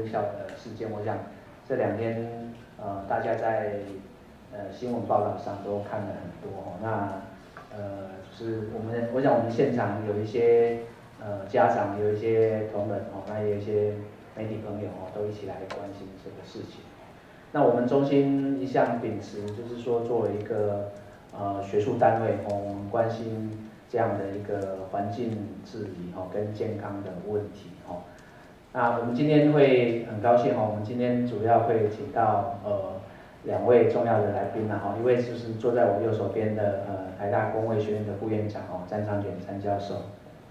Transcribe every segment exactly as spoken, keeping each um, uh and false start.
校的事件，我想这两天呃大家在呃新闻报道上都看了很多哦。那呃就是我们我想我们现场有一些呃家长，有一些同仁哦，那也有一些媒体朋友哦，都一起来关心这个事情。那我们中心一向秉持就是说，作为一个呃学术单位哦，我们关心这样的一个环境治理哦跟健康的问题哦。那我们今天会很高兴哦，我们今天主要会请到呃两位重要的来宾啦哈，一位就是坐在我右手边的呃台大公卫学院的副院长哦詹长卷詹教授。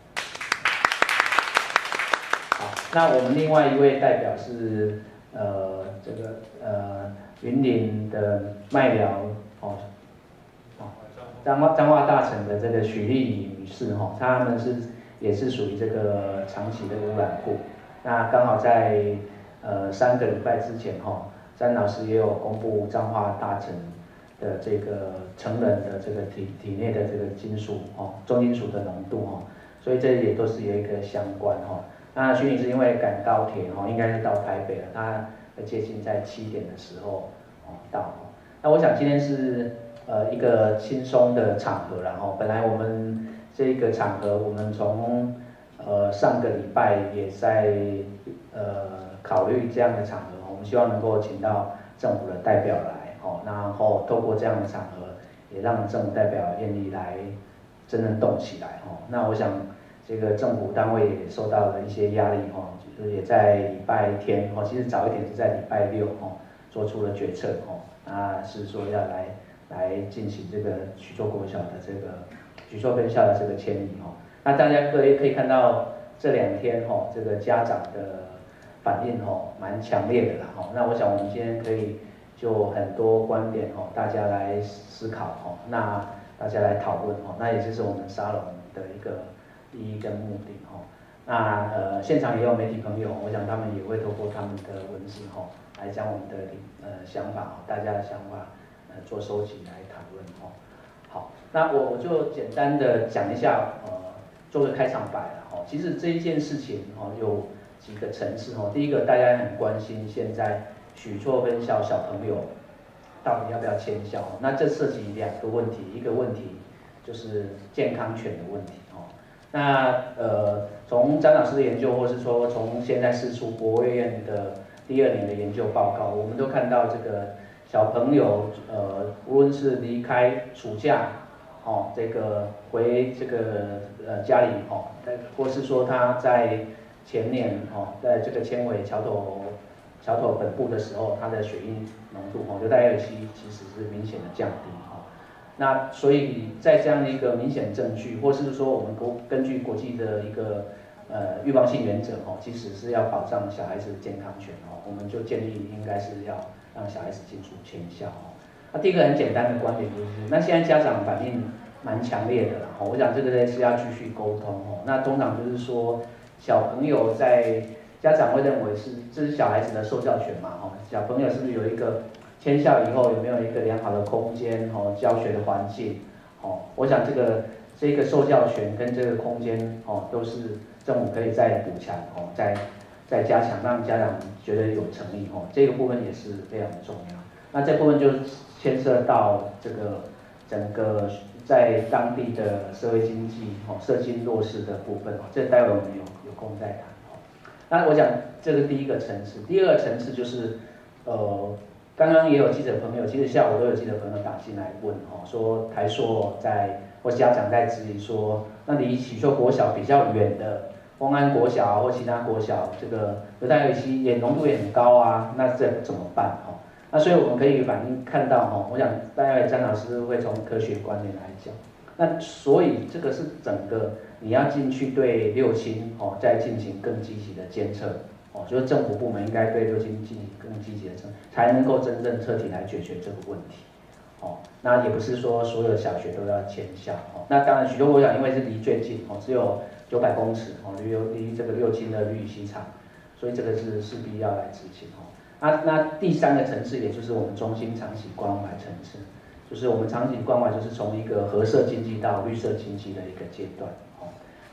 好，那我们另外一位代表是呃这个呃云林的麦寮哦。彰化彰化大城的这个许丽仪女士哈，她们是也是属于这个长期的污染户。那刚好在呃三个礼拜之前哈，詹老师也有公布彰化大城的这个成人的这个体体内的这个金属哦，重金属的浓度哈，所以这也都是有一个相关哈。那许女士因为赶高铁哈，应该是到台北了，她接近在七点的时候哦到。那我想今天是。呃，一个轻松的场合，然后本来我们这个场合，我们从呃上个礼拜也在呃考虑这样的场合，我们希望能够请到政府的代表来，哦，然后透过这样的场合，也让政府代表愿意来真正动起来，哦，那我想这个政府单位也受到了一些压力，哦，就是也在礼拜天，哦，其实早一点是在礼拜六，哦，做出了决策，哦，那是说要来。来进行这个许多国小的这个许多分校的这个迁移哈，那大家可以可以看到这两天哈，这个家长的反应哈蛮强烈的啦哈。那我想我们今天可以就很多观点哈，大家来思考哈，那大家来讨论哈，那也就是我们沙龙的一个意义跟目的哈。那呃现场也有媒体朋友，我想他们也会透过他们的文字哈，来将我们的呃想法大家的想法。做收集来讨论哦。好，那我我就简单的讲一下，呃，做个开场白了哦。其实这一件事情哦有几个层次哦。第一个，大家很关心现在许厝分校小朋友到底要不要迁校？那这涉及两个问题，一个问题就是健康权的问题哦。那呃，从詹老师的研究，或是说从现在释出国卫院的第二年的研究报告，我们都看到这个。小朋友，呃，无论是离开暑假，哦，这个回这个呃家里哦，或是说他在前年哦，在这个纤维桥头桥头本部的时候，他的血液浓度哦，硫代二七其实是明显的降低哦。那所以在这样的一个明显证据，或是说我们国根据国际的一个呃预防性原则哦，其实是要保障小孩子的健康权哦，我们就建议应该是要。让小孩子进出迁校哦。那第一个很简单的观点就是，那现在家长反应蛮强烈的啦。哦，我想这个是要继续沟通哦。那通常就是说，小朋友在家长会认为是这是小孩子的受教权嘛，哦，小朋友是不是有一个迁校以后有没有一个良好的空间哦，教学的环境哦？我想这个这个受教权跟这个空间哦，都是政府可以再补强哦，在。再加强，让家长觉得有诚意哦，这个部分也是非常的重要。那这部分就牵涉到这个整个在当地的社会经济哦、社经弱势的部分哦，这待会我们有有空再谈哦。那我讲这是第一个层次，第二个层次就是呃，刚刚也有记者朋友，其实下午都有记者朋友打进来问哦，说台塑在或家长在质疑说，那离许厝国小比较远的。丰安国小啊，或其他国小，这个硫代二七也浓度也很高啊，那这怎么办哦？那所以我们可以反映看到哈，我想大概詹老师会从科学观点来讲，那所以这个是整个你要进去对六轻哦，再进行更积极的监测哦，就是政府部门应该对六轻进行更积极的监测，才能够真正彻底来解决这个问题。哦，那也不是说所有小学都要迁校哦，那当然许多国小因为是离最近哦，只有九百公尺哦，离离这个六轻的绿溪场，所以这个是势必要来执行哦。那那第三个层次，也就是我们中心长期关怀层次，就是我们长期关怀就是从一个核色经济到绿色经济的一个阶段哦。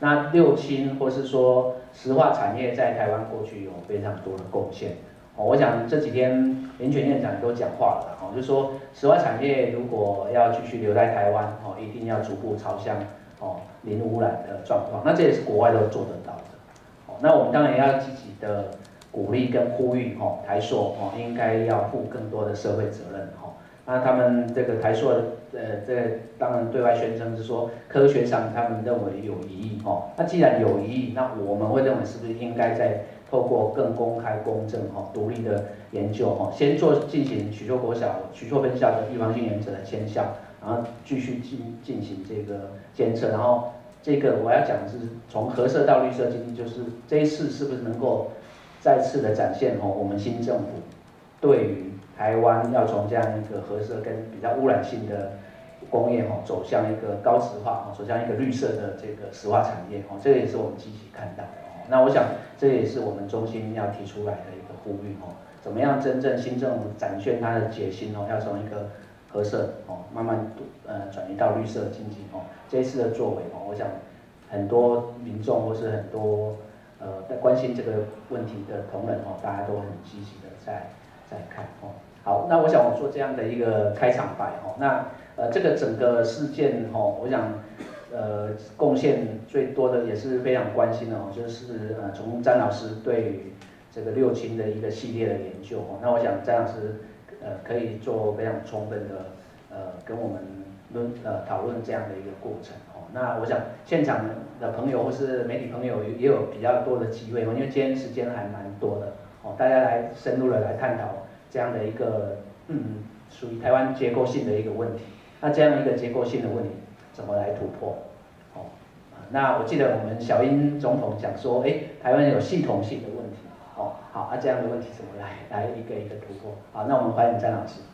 那六轻或是说石化产业在台湾过去有非常多的贡献。哦，我想这几天林权院长都讲话了，哦，就说石化产业如果要继续留在台湾，哦，一定要逐步朝向哦零污染的状况。那这也是国外都做得到的。哦，那我们当然要积极的鼓励跟呼吁，哦，台塑哦应该要负更多的社会责任，哦。那他们这个台塑的，呃，这个当然对外宣称是说科学上他们认为有疑义，哦，那既然有疑义，那我们会认为是不是应该在透过更公开、公正、哈独立的研究，哈，先做进行许多国小、许多分校的预防性原则的签效，然后继续进进行这个监测，然后这个我要讲的是从核色到绿色经济，就是这一次是不是能够再次的展现，哈，我们新政府对于台湾要从这样一个核色跟比较污染性的工业，哈，走向一个高质化，走向一个绿色的这个石化产业，哦，这个也是我们积极看到的。那我想，这也是我们中心要提出来的一个呼吁哦，怎么样真正新政府展现它的决心哦，要从一个核色哦，慢慢呃转移到绿色经济哦。这一次的作为哦，我想很多民众或是很多呃在关心这个问题的同仁哦，大家都很积极的在在看哦。好，那我想我做这样的一个开场白哦，那呃这个整个事件哦，我想。呃，贡献最多的也是非常关心的哦，就是呃，从詹老师对于这个六轻的一个系列的研究哦，那我想詹老师呃可以做非常充分的呃跟我们论呃讨论这样的一个过程哦。那我想现场的朋友或是媒体朋友也有比较多的机会哦，因为今天时间还蛮多的哦，大家来深入的来探讨这样的一个嗯属于台湾结构性的一个问题。那这样一个结构性的问题。怎么来突破？哦，那我记得我们小英总统讲说，哎，台湾有系统性的问题，哦，好，啊，这样的问题怎么来来一个一个突破？好，那我们欢迎詹老师。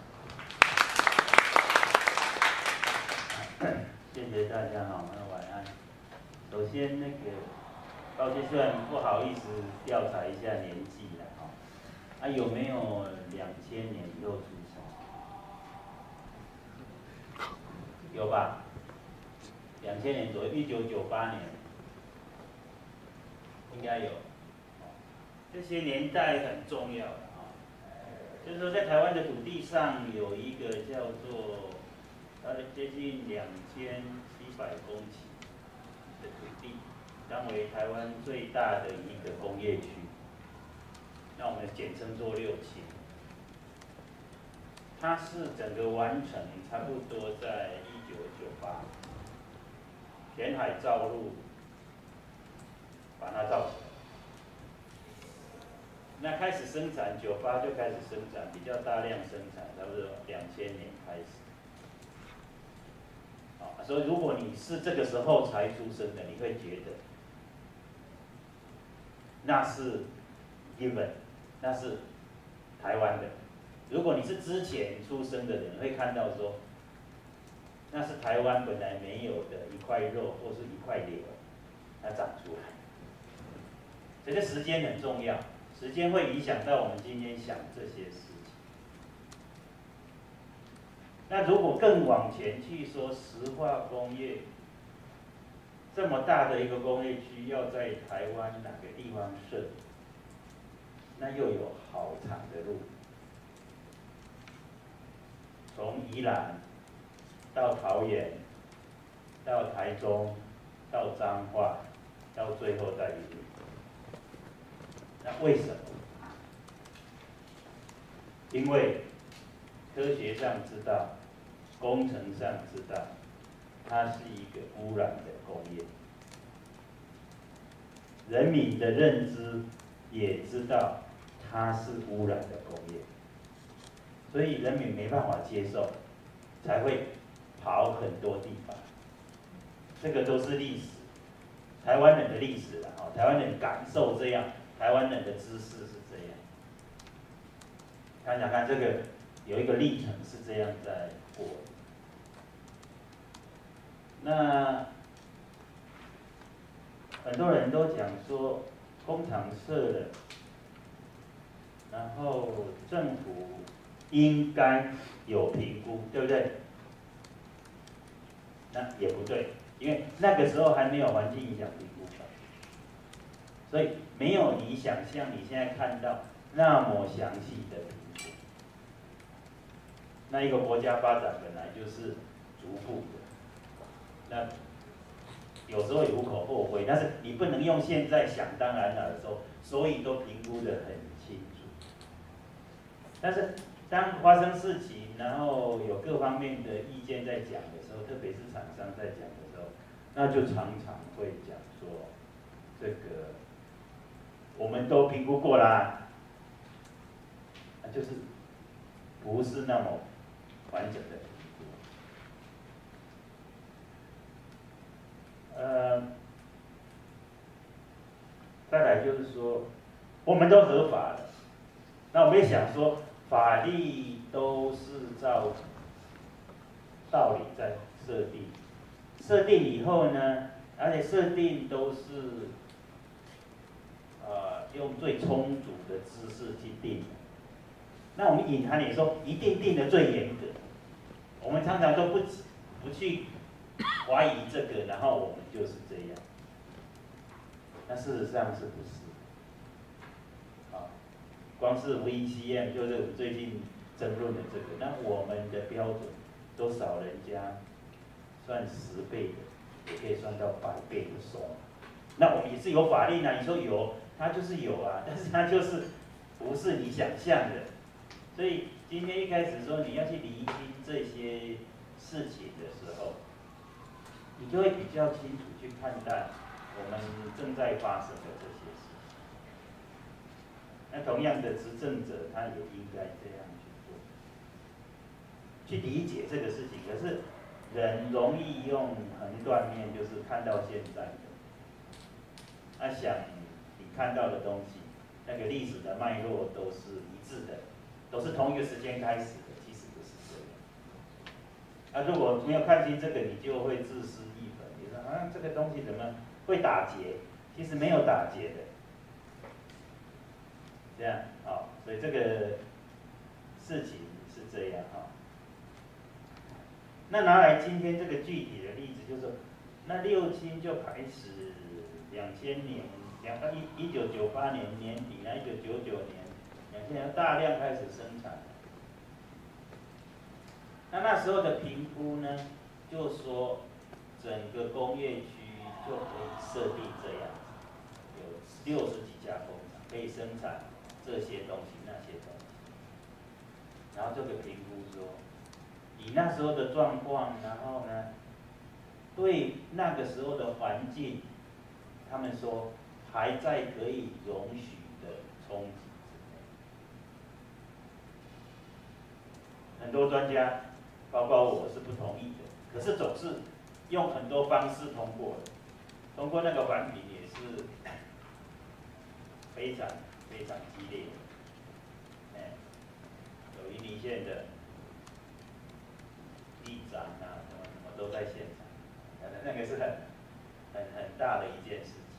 谢谢大家好，那晚安。首先那个，高先生不好意思调查一下年纪了哈，啊有没有两千年以后出生？有吧？两千年左右，一九九八年，应该有。这些年代很重要的啊，就是说在台湾的土地上有一个叫做，它的接近两千七百公顷的土地，当为台湾最大的一个工业区，那我们简称做六轻。它是整个完成差不多在一九九八。填海造陆，把它造起来。那开始生产，九八就开始生产，比较大量生产，差不多两千年开始。啊，所以如果你是这个时候才出生的，你会觉得那是 given， 那是台湾的。如果你是之前出生的人，会看到说。那是台湾本来没有的一块肉或是一块瘤，它长出来。这个时间很重要，时间会影响到我们今天想这些事情。那如果更往前去说，石化工业这么大的一个工业区，要在台湾哪个地方设，那又有好长的路，从宜兰。到桃园，到台中，到彰化，到最后在云林。那为什么？因为科学上知道，工程上知道，它是一个污染的工业。人民的认知也知道它是污染的工业，所以人民没办法接受，才会。跑很多地方，这个都是历史，台湾人的历史了哈。台湾人感受这样，台湾人的知识是这样。看想看这个有一个历程是这样在过的。那很多人都讲说，工厂设了，然后政府应该有评估，对不对？那也不对， 因为那个时候还没有环境影响评估法，所以没有你想象你现在看到那么详细的评估。那一个国家发展本来就是逐步的，那有时候也无可厚非，但是你不能用现在想当然了的时候，所以都评估得很清楚。但是当发生事情，然后有各方面的意见在讲的时候，特别是厂商在讲的时候，那就常常会讲说，这个我们都评估过啦，那就是不是那么完整的评估。呃，再来就是说，我们都合法了，那我们也想说，法律都是照道理在设定，设定以后呢，而且设定都是呃用最充足的知识去定的。那我们隐含也说，一定定的最严格。我们常常都不不去怀疑这个，然后我们就是这样。那事实上是不是？啊，光是 V C M 就是我们最近争论的这个，那我们的标准都少人家算十倍的，也可以算到百倍的松。那我们也是有法令啊，你说有，它就是有啊，但是它就是不是你想象的。所以今天一开始说你要去厘清这些事情的时候，你就会比较清楚去看待我们正在发生的这些事情。那同样的，执政者他也应该这样去做，去理解这个事情。可是人容易用横断面，就是看到现在的，他想你看到的东西，那个历史的脉络都是一致的。都是同一个时间开始的，其实不是这样。那、啊、如果没有看清这个，你就会自失一分。你说啊，这个东西怎么会打结？其实没有打结的。这样啊、哦，所以这个事情是这样啊、哦。那拿来今天这个具体的例子，就是说，那六轻就开始两千年，两一一九九八年年底，那一九九九年。两千年大量开始生产，那那时候的评估呢，就说整个工业区就可以设定这样子，有六十几家工厂可以生产这些东西那些东西，然后这个评估说，以那时候的状况，然后呢，对那个时候的环境，他们说还在可以容许的冲击。很多专家，包括我是不同意的，可是总是用很多方式通过的。通过那个环评也是非常非常激烈的，哎，有云林县的议长啊，什么什么都在现场，那个是很很很大的一件事情。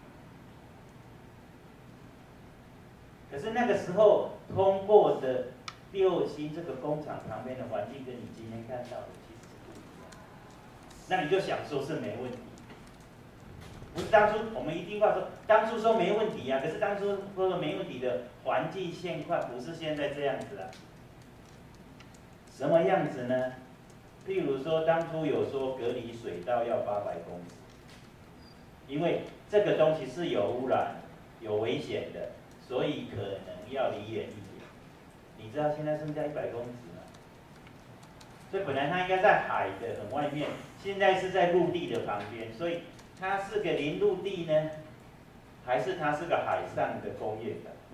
可是那个时候通过的。六轻这个工厂旁边的环境跟你今天看到的其实是不一样，那你就想说是没问题，不是当初我们一定话说，当初说没问题呀、啊，可是当初说没问题的环境现况不是现在这样子啊，什么样子呢？譬如说当初有说隔离水道要八百公尺，因为这个东西是有污染、有危险的，所以可能要离远一点。你知道现在剩下一百公尺吗？所以本来它应该在海的很外面，现在是在陆地的旁边，所以它是个临陆地呢，还是它是个海上的工业港？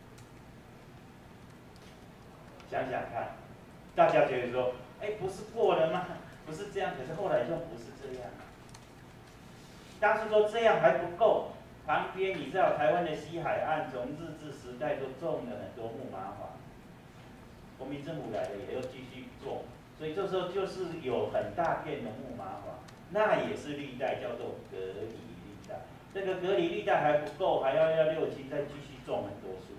想想看，大家觉得说，哎，不是过了吗？不是这样，可是后来就不是这样。当时说这样还不够，旁边你知道台湾的西海岸从日治时代都种了很多木麻黄。国民政府来了也要继续做，所以这时候就是有很大片的木麻黄，那也是绿带，叫做隔离绿带。这个隔离绿带还不够，还要要六轻再继续种很多树，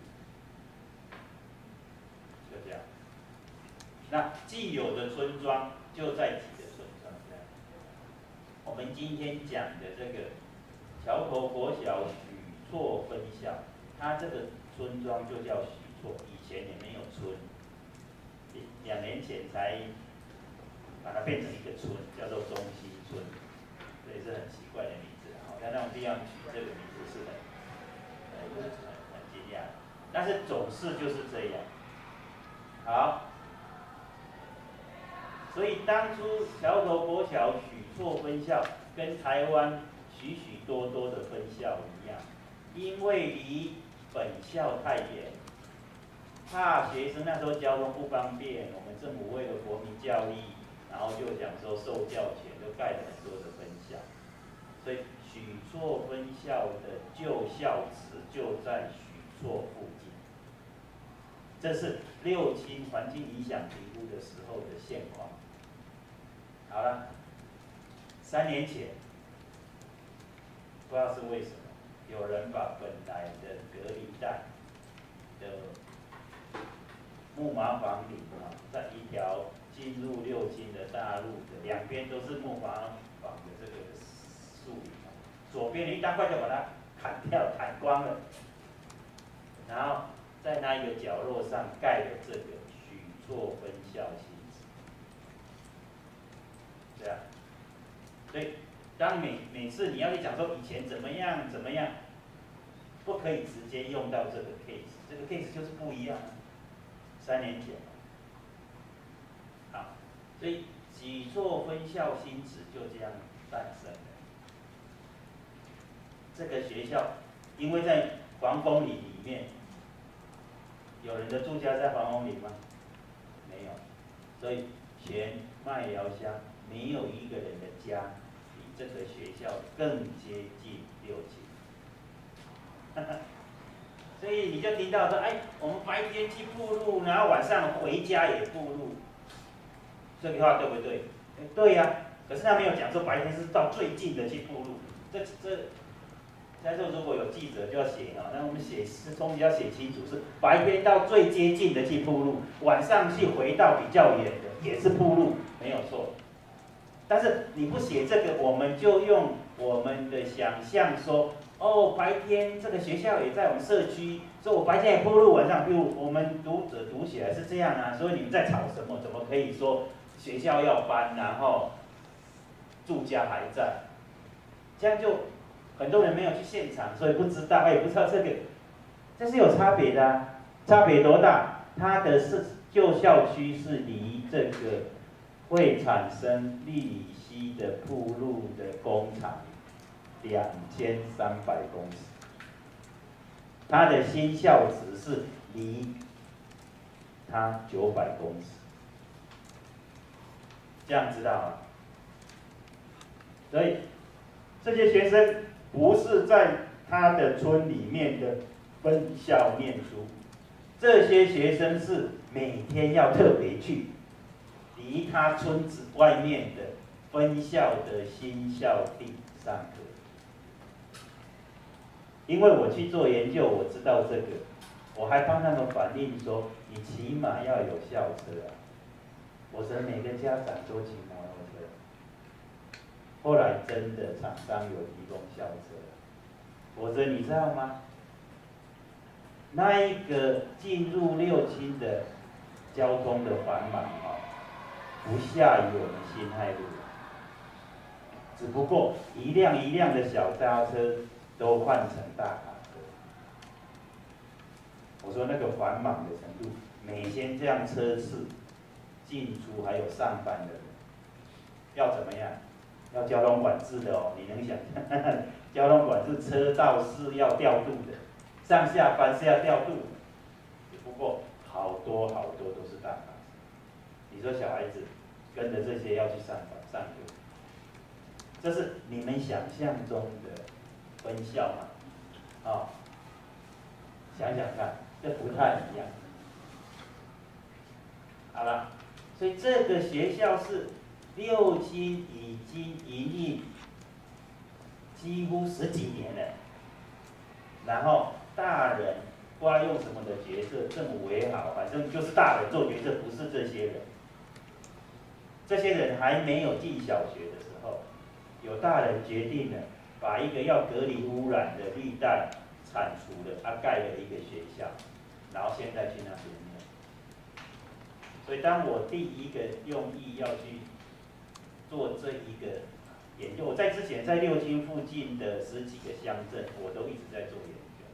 就这样。那既有的村庄就在几个村庄这样。哦， 我们今天讲的这个桥头国小许厝分校，它这个村庄就叫许厝，以前也没有村，两年前才把它变成一个村，叫做中西村，这也是很奇怪的名字。好，在那种地方取这个名字是很很很很惊讶，但是总是就是这样。好。所以当初桥头国小许厝分校跟台湾许许多多的分校一样，因为离本校太远，怕学生那时候交通不方便，我们政府为了国民教育，然后就想说受教权，就盖了很多的分校。所以许厝分校的旧校址就在许厝附近。这是六轻环境影响评估的时候的现况。好了，三年前，不知道是为什么，有人把本来的隔离带的木马房里啊，在一条进入六轻的大路的两边都是木马房的这个树林，左边一大块就把它砍掉、砍光了，然后在那一个角落上盖了这个许厝分校新址。对啊，所以当每每次你要去讲说以前怎么样怎么样，不可以直接用到这个 case， 这个 case 就是不一样啊。三年前，好，所以许厝分校新址就这样诞生了。这个学校因为在防风林里面，有人的住家在防风林吗？没有，所以全麦寮乡没有一个人的家比这个学校更接近六轻。所以你就听到说，哎，我们白天去步路，然后晚上回家也步路，这句话对不对？哎，对呀、啊。可是他没有讲说白天是到最近的去步路，这这，在这如果有记者就要写啊，那我们写是东西要写清楚，是白天到最接近的去步路，晚上去回到比较远的也是步路，没有错。但是你不写这个，我们就用我们的想象说。哦，白天这个学校也在我们社区，所以我白天也铺路，晚上铺路。我们读者读起来是这样啊，所以你们在吵什么？怎么可以说学校要搬，然后住家还在？这样就很多人没有去现场，所以不知道，也不知道这个，这是有差别的啊。差别多大？它的是旧校区是离这个会产生氯乙烯的铺路的工厂。两千三百公尺，它的新校址是离它九百公尺，这样知道吗？所以这些学生不是在他的村里面的分校念书，这些学生是每天要特别去离他村子外面的分校的新校地上课。因为我去做研究，我知道这个，我还帮他们反映说，你起码要有校车啊。我说每个家长都骑摩托车。后来真的厂商有提供校车，否则你知道吗？那一个进入六轻的交通的繁忙啊，不下于我们辛亥路，只不过一辆一辆的小搭车。都换成大卡车。我说那个繁忙的程度，每天这样车次进出，还有上班的人，要怎么样？要交通管制的哦，你能想象？交通管制车道是要调度的，上下班是要调度的。只不过好多好多都是大卡车。你说小孩子跟着这些要去上班上课，这是你们想象中的。分校嘛，啊、哦，想想看，这不太一样。好了，所以这个学校是六轻已经营运几乎十几年了，然后大人不知道用什么的角色，政府也好，反正就是大人做决策，不是这些人。这些人还没有进小学的时候， 有大人决定了，把一个要隔离污染的绿带铲除了，他盖了一个学校，然后现在去那边念。所以当我第一个用意要去做这一个研究，我在之前在六轻附近的十几个乡镇，我都一直在做研究，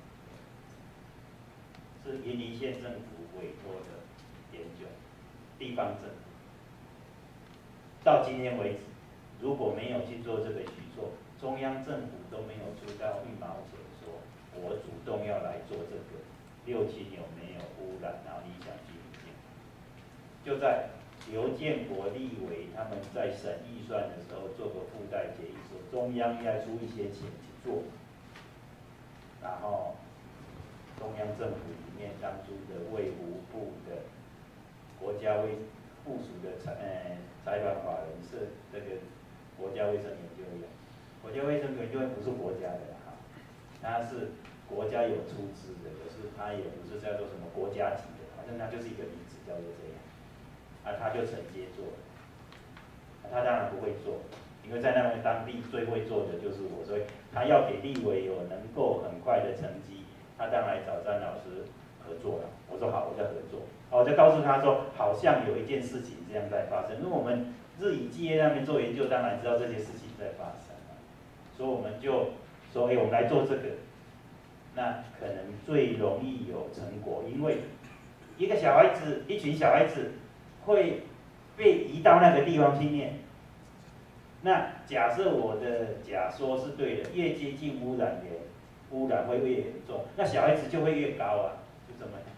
是云林县政府委托的研究，地方政府。到今天为止，如果没有去做这个举措，中央政府都没有出到一毛钱说，我主动要来做这个六轻有没有污染，然后影响居民健康。就在刘建国立委他们在审预算的时候，做个附带决议，说中央应该出一些钱去做，然后中央政府里面当初的卫福部的国家卫附属的财呃财团法人是这个国家卫生研究院，国家卫生研究院不是国家的哈，它是国家有出资的，可是它也不是叫做什么国家级的，反正它就是一个名字叫做这样，啊，他就承接做了，啊，他当然不会做，因为在那边当地最会做的就是我，所以他要给立委有能够很快的成绩，他当然找詹老师合作了。我说好，我就合作。我就告诉他说，好像有一件事情这样在发生。因为我们日以继夜那边做研究，当然知道这些事情在发生，所以我们就说，哎，我们来做这个，那可能最容易有成果，因为一个小孩子，一群小孩子会被移到那个地方去念。那假设我的假说是对的，越接近污染源，污染会越严重，那小孩子就会越高啊，就这么样。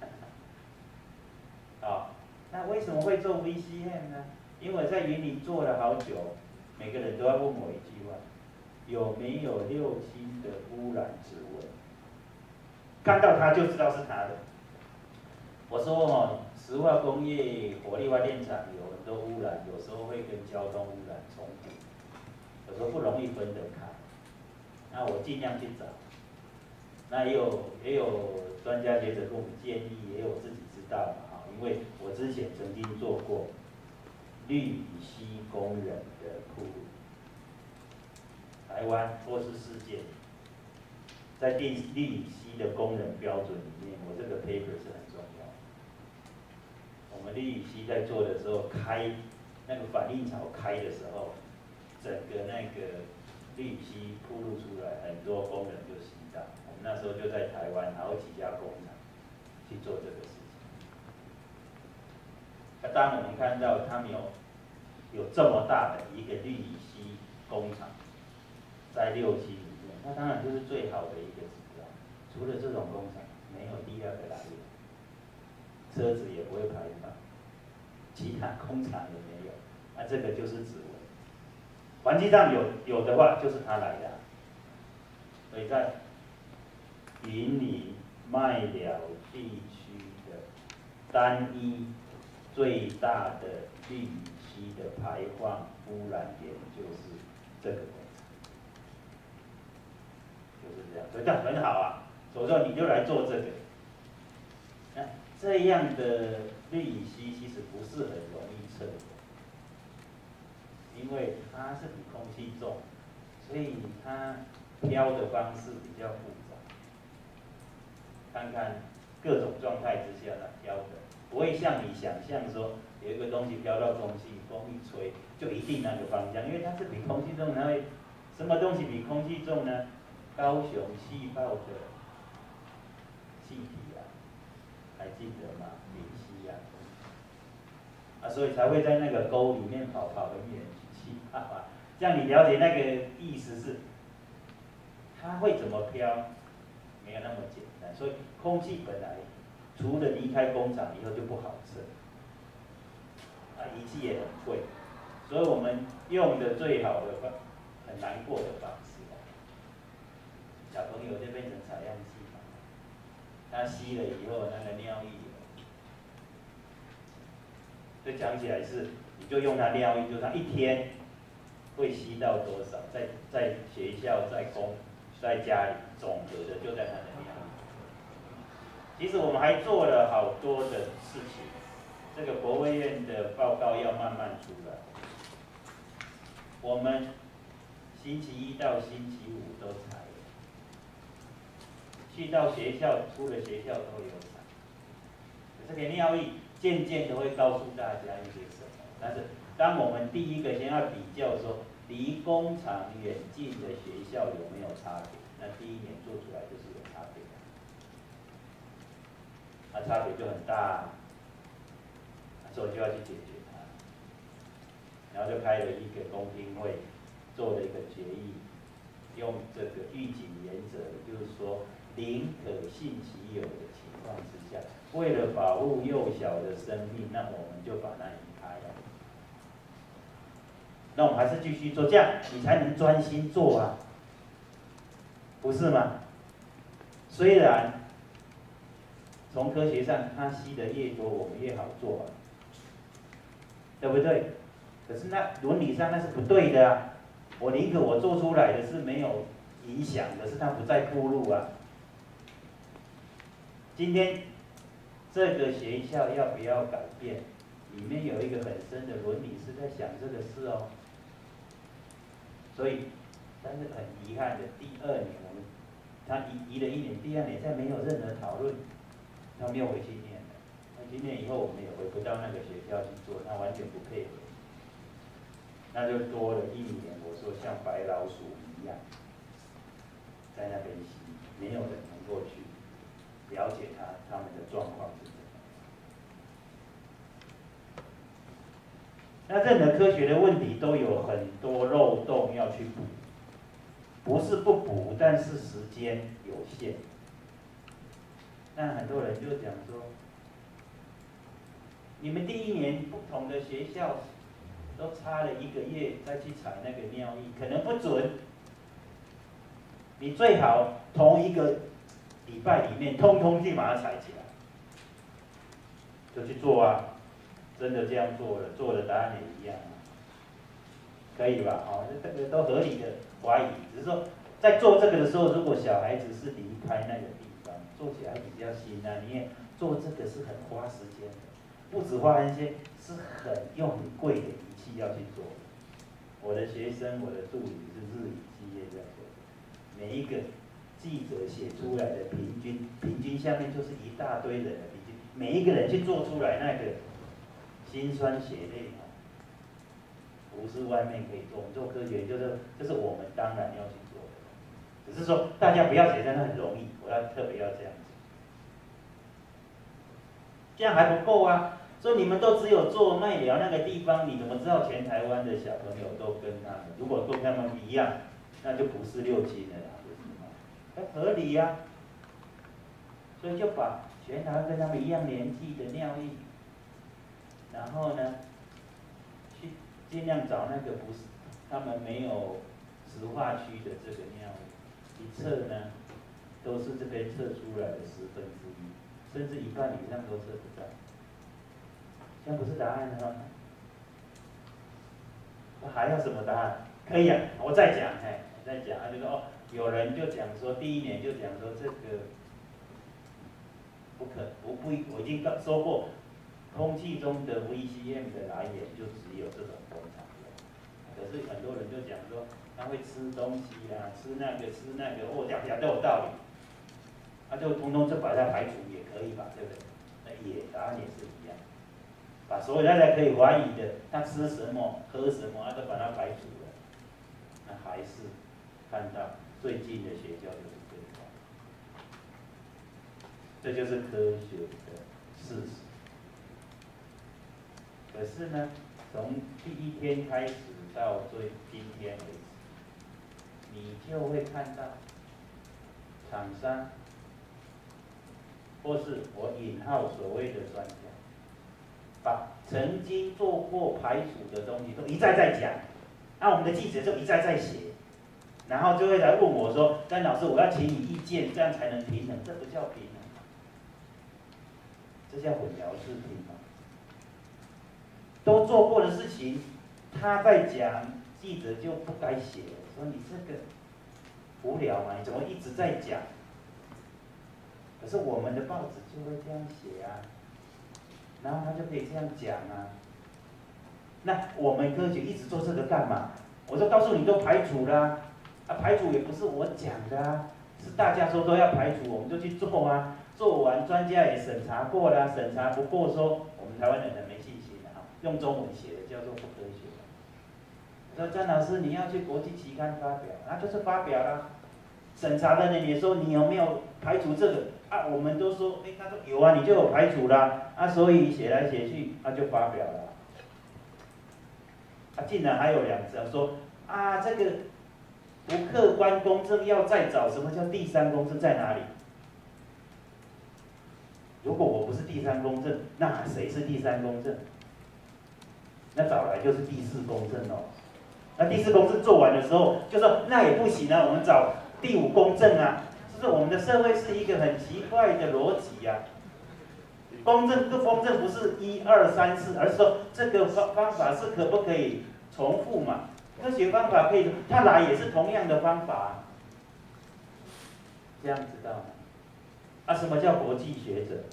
啊，那为什么会做 V C M 呢？因为我在云林做了好久，每个人都要问我一句话：有没有六轻的污染指纹？看到它就知道是它的。我说哦，石化工业、火力发电厂有很多污染，有时候会跟交通污染冲突，有时候不容易分得开。那我尽量去找。那也有也有专家学者跟我们建议，也有自己知道嘛哈，因为我之前曾经做过绿乙烯工人的铺路，台湾或是世界，在绿绿乙烯的工人标准里面，我这个 paper 是很重要的。我们绿乙烯在做的时候，开那个反应槽开的时候，整个那个绿乙烯铺路出来，很多工人就死到。我们那时候就在台湾好几家工厂去做这个事情。那当我们看到他们有有这么大的一个绿乙烯工厂在六期里面，那当然就是最好的一个指标。除了这种工厂，没有第二个来源，车子也不会排放，其他工厂也没有。那这个就是指纹。环境上有有的话，就是他来的。所以在云林麦寮地区的单一最大的绿乙烯的排放污染源就是这个工厂，就是这样，所以这样很好啊。所以说你就来做这个，那这样的绿乙烯其实不是很容易测的，因为它是比空气重，所以它飘的方式比较复杂。看看各种状态之下它飘的，不会像你想象说有一个东西飘到空气，风一吹就一定那个方向，因为它是比空气重，它会什么东西比空气重呢？高雄气爆的气体啊，还记得吗？丙烯啊，啊，所以才会在那个沟里面跑跑很远去气泡啊。这样你了解那个意思是，它会怎么飘？没有那么简单，所以空气本来除了离开工厂以后就不好测，啊，仪器也很贵，所以我们用的最好的方很难过的方式啊，小朋友就变成采样器嘛，他吸了以后那个尿液，这讲起来是，你就用他尿液，就他一天会吸到多少，在在学校在公。在家里总和的就在他的尿液。其实我们还做了好多的事情，这个国卫院的报告要慢慢出来。我们星期一到星期五都裁了，去到学校，出了学校都有裁。这个尿液渐渐的会告诉大家一些什么，但是当我们第一个先要比较说，离工厂远近的学校有没有差别？那第一年做出来就是有差别的，那差别就很大，所以就要去解决它。然后就开了一个公听会，做了一个决议，用这个预警原则，就是说宁可信其有的情况之下，为了保护幼小的生命，那我们就把它移开了。那我们还是继续做，这样你才能专心做啊，不是吗？虽然从科学上，它吸的越多，我们越好做啊，对不对？可是那伦理上那是不对的啊！我宁可我做出来的是没有影响的，是它不再暴露啊。今天这个学校要不要改变？里面有一个很深的伦理是在想这个事哦。所以，但是很遗憾的，第二年我们他移移了一年，第二年再没有任何讨论，他没有回去念了。那今年以后我们也回不到那个学校去做，他完全不配合。那就多了一年，我说像白老鼠一样，在那边吸，没有人能够去了解他他们的状况是怎么样。那任何科学的问题都有很多漏洞要去补，不是不补，但是时间有限。那很多人就讲说，你们第一年不同的学校都差了一个月再去采那个尿液，可能不准。你最好同一个礼拜里面，通通去把它采起来，就去做啊！真的这样做了，做的答案也一样，可以吧？哦，这个都合理的怀疑，只是说在做这个的时候，如果小孩子是离开那个地方，做起来比较辛啊。你也做这个是很花时间的，不止花那些，是很用很贵的仪器要去做的。我的学生，我的助理是日以继夜在做，每一个记者写出来的平均，平均下面就是一大堆人的平均，每一个人去做出来那个辛酸血泪啊，不是外面可以做。我们做科学就是，这是我们当然要去做的，只是说大家不要觉得那很容易，我要特别要这样子，这样还不够啊。所以你们都只有做麦寮那个地方，你怎么知道全台湾的小朋友都跟他们？如果跟他们一样，那就不是六斤了啦，不是吗？很合理呀、啊。所以就把全台湾跟他们一样年纪的尿液，然后呢，去尽量找那个不是他们没有石化区的这个尿液，一测呢，都是这边测出来的十分之一，甚至一半以上都测不到。这样不是答案吗？还要什么答案？可以啊，我再讲，哎，我再讲啊，就说哦，有人就讲说，第一年就讲说这个不可，我不，我已经说过，空气中的 V C M 的来源就只有这种工厂的。可是很多人就讲说，他会吃东西啊，吃那个吃那个，哦，讲讲都有道理，他、啊、就通通就把它排除也可以吧，对不对？那也答案也是一样。把所有大家可以怀疑的，他吃什么、喝什么，啊，都把它排除了。那还是看到最近的学校就是这一块，这就是科学的事实。可是呢，从第一天开始到最今天为止，你就会看到厂商，或是我引号所谓的专家，把曾经做过排除的东西都一再再讲，那、啊、我们的记者就一再再写，然后就会来问我说：“詹老师，我要请你意见，这样才能平衡。”这不叫平衡，这叫混淆视听嘛。都做过的事情，他在讲，记者就不该写，说你这个无聊嘛，你怎么一直在讲？可是我们的报纸就会这样写啊。然后他就可以这样讲啊。那我们科学一直做这个干嘛？ 我说告诉你都排除啦，啊排除也不是我讲的啊，是大家说都要排除，我们就去做啊。做完专家也审查过啦，审查不过说我们台湾人很没信心的啊，用中文写的叫做不科学。我说张老师你要去国际期刊发表，那、啊、就是发表啦。审查的人也说你有没有排除这个啊？我们都说，哎，他说有啊，你就有排除啦，啊，所以写来写去，他、啊、就发表了。啊，竟然还有两则说啊，这个不客观公正要再找，什么叫第三公正在哪里？如果我不是第三公正，那谁是第三公正？那找来就是第四公正哦。那第四公正做完的时候，就说那也不行啊，我们找第五公正啊。就是我们的社会是一个很奇怪的逻辑啊。公正跟公正不是一二三四，而是说这个方方法是可不可以重复嘛？科学方法可以，它来也是同样的方法、啊。这样知道吗？啊，什么叫国际学者？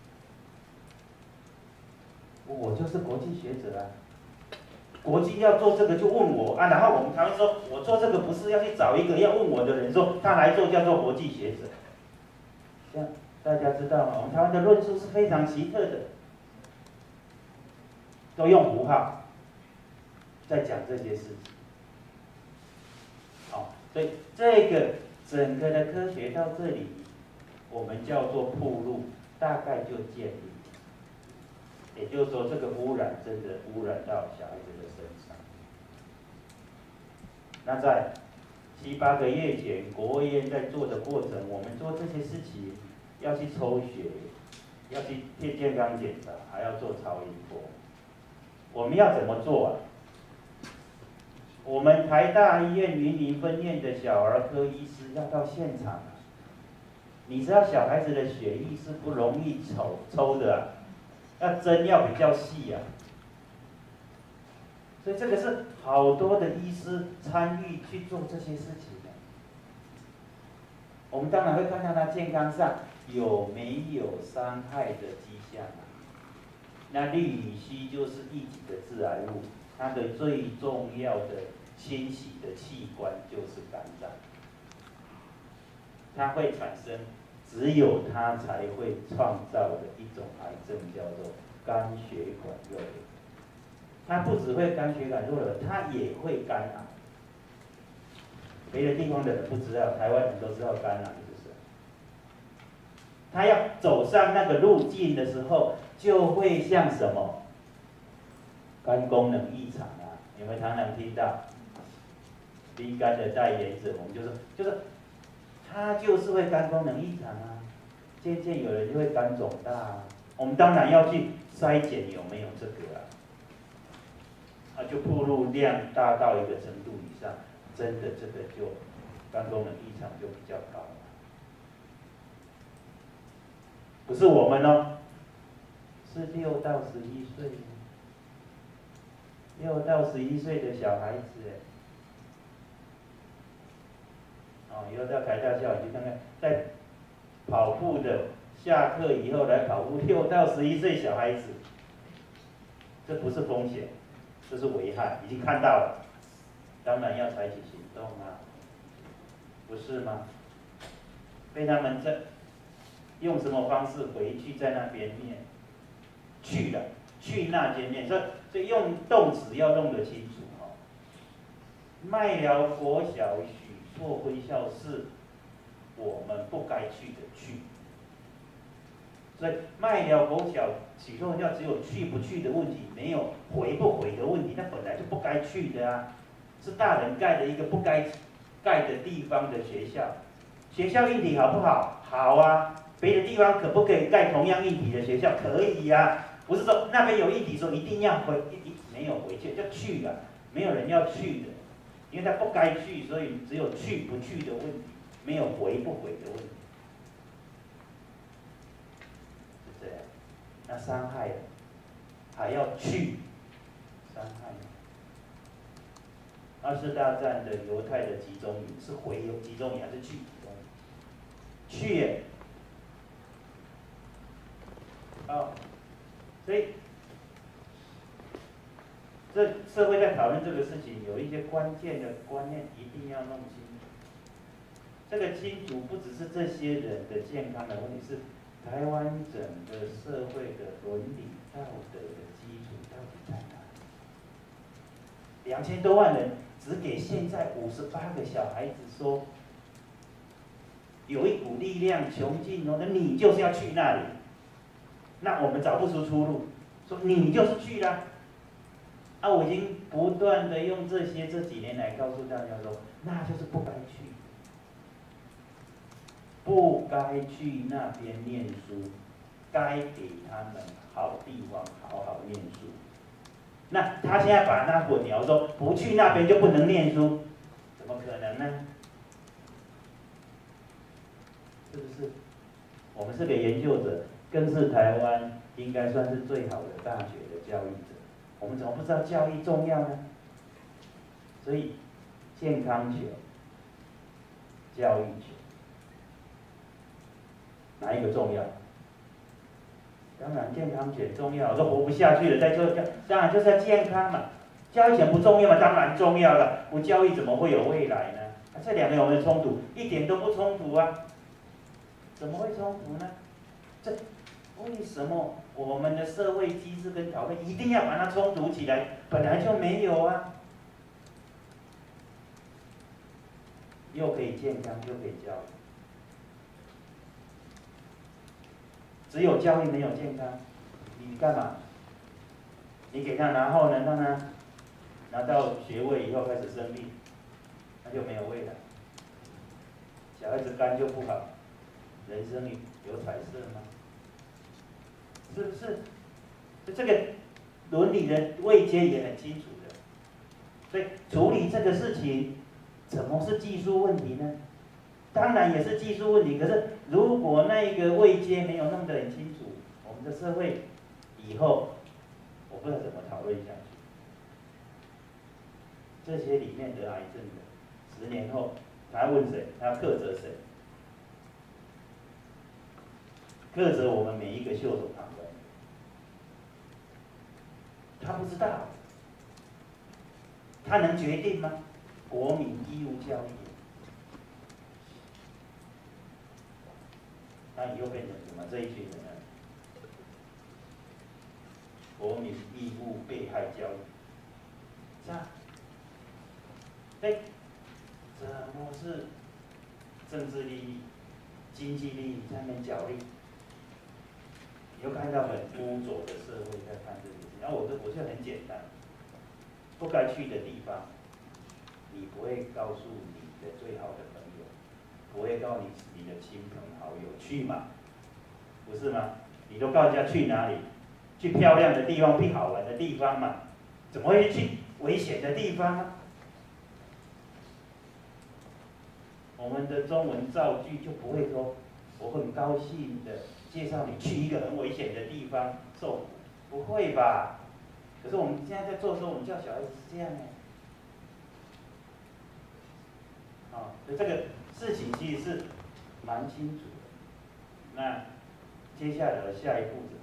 我就是国际学者啊。国际要做这个就问我啊，然后我们台湾说，我做这个不是要去找一个要问我的人说他来做叫做国际学者。这样大家知道吗？我们台湾的论述是非常奇特的，都用符号在讲这些事情。好，所以这个整个的科学到这里，我们叫做铺路，大概就建立。也就是说，这个污染真的污染到小孩子的身上。那在七八个月前，国卫院在做的过程，我们做这些事情，要去抽血，要去贴健康检查，还要做超音波。我们要怎么做啊？我们台大医院云林分院的小儿科医师要到现场啊。你知道小孩子的血液是不容易抽抽的啊，那针要比较细啊。所以这个是好多的医师参与去做这些事情的。我们当然会看到他健康上有没有伤害的迹象啊。那氯乙烯就是一级的致癌物，它的最重要的清洗的器官就是肝脏，它会产生只有它才会创造的一种癌症，叫做肝血管肉瘤。它不只会肝血管肉瘤，它也会肝癌。别的地方的人不知道，台湾人都知道肝癌是什么。他要走上那个路径的时候，就会像什么肝功能异常啊，你们常常听到 B 肝的代言者，我们就说，就是他就是会肝功能异常啊，渐渐有人就会肝肿大啊。我们当然要去筛检有没有这个啊。啊，就暴露量大到一个程度以上，真的这个就肝功能异常就比较高了。不是我们哦，是六到十一岁，六到十一岁的小孩子，哦，以后到台大校园去看看，在跑步的下课以后来跑步，六到十一岁小孩子，这不是风险。这是危害，已经看到了，当然要采取行动啊，不是吗？被他们在用什么方式回去在那边念，去了，去那间念，所以所以用动词要弄得清楚哦。麦寮国小许厝分校是我们不该去的去。所以麦寮国小许厝分校只有去不去的问题，没有回不回的问题，那本来就不该去的啊，是大人盖的一个不该盖的地方的学校。学校硬体好不好？好啊，别的地方可不可以盖同样硬体的学校？可以呀、啊，不是说那边有硬体说一定要回，一没有回去就去了，没有人要去的，因为他不该去，所以只有去不去的问题，没有回不回的问题。那伤害还要去伤害。二次大战的犹太的集中营是回集中营还是去集中营？去耶。哦，所以这这社会在讨论这个事情，有一些关键的观念一定要弄清楚。这个清楚不只是这些人的健康的问题，是台湾整个社会的伦理道德的基础到底在哪里？两千多万人只给现在五十八个小孩子说，有一股力量穷尽哦，那你就是要去那里，那我们找不出出路，说你就是去啦。啊，我已经不断的用这些这几年来告诉大家说，那就是不该去。不该去那边念书，该给他们好地方好好念书。那他现在把那混淆说不去那边就不能念书，怎么可能呢？是不是？我们是个研究者，更是台湾应该算是最好的大学的教育者，我们怎么不知道教育重要呢？所以健康球、教育球。哪一个重要？当然健康权重要，都活不下去了，再做教，当然就是要健康嘛。教育权不重要嘛？当然重要了，不教育怎么会有未来呢？啊、这两个有没有冲突？一点都不冲突啊！怎么会冲突呢？这为什么我们的社会机制跟讨论一定要把它冲突起来？本来就没有啊，又可以健康，又可以教育。只有教育没有健康，你干嘛？你给他，然后呢，让他拿到学位以后开始生病，那就没有未来。小孩子肝就不好，人生有彩色吗？是不是？这个伦理的位阶也很清楚的，所以处理这个事情，怎么是技术问题呢？当然也是技术问题，可是如果那个位阶没有弄得很清楚，我们的社会以后我不知道怎么讨论下去。这些里面得癌症的，十年后他要问谁？他要苛责谁？苛责我们每一个袖手旁观。他不知道，他能决定吗？国民义务教育。那以后变成什么？这一群人呢？国民义务被害教育，这样，哎，怎么是政治利益、经济利益在那边角力？你又看到很污浊的社会在看这件事情。然后我就我就很简单，不该去的地方，你不会告诉你的最好的朋友，不会告诉你你的亲朋好友去嘛？不是吗？你都告诉人家去哪里？去漂亮的地方，去好玩的地方嘛？怎么会去危险的地方呢？我们的中文造句就不会说，我很高兴的介绍你去一个很危险的地方受苦，不会吧？可是我们现在在做的时候，我们教小孩子是这样的。啊，所以这个事情其实是蛮清楚的。那接下来的下一步怎么？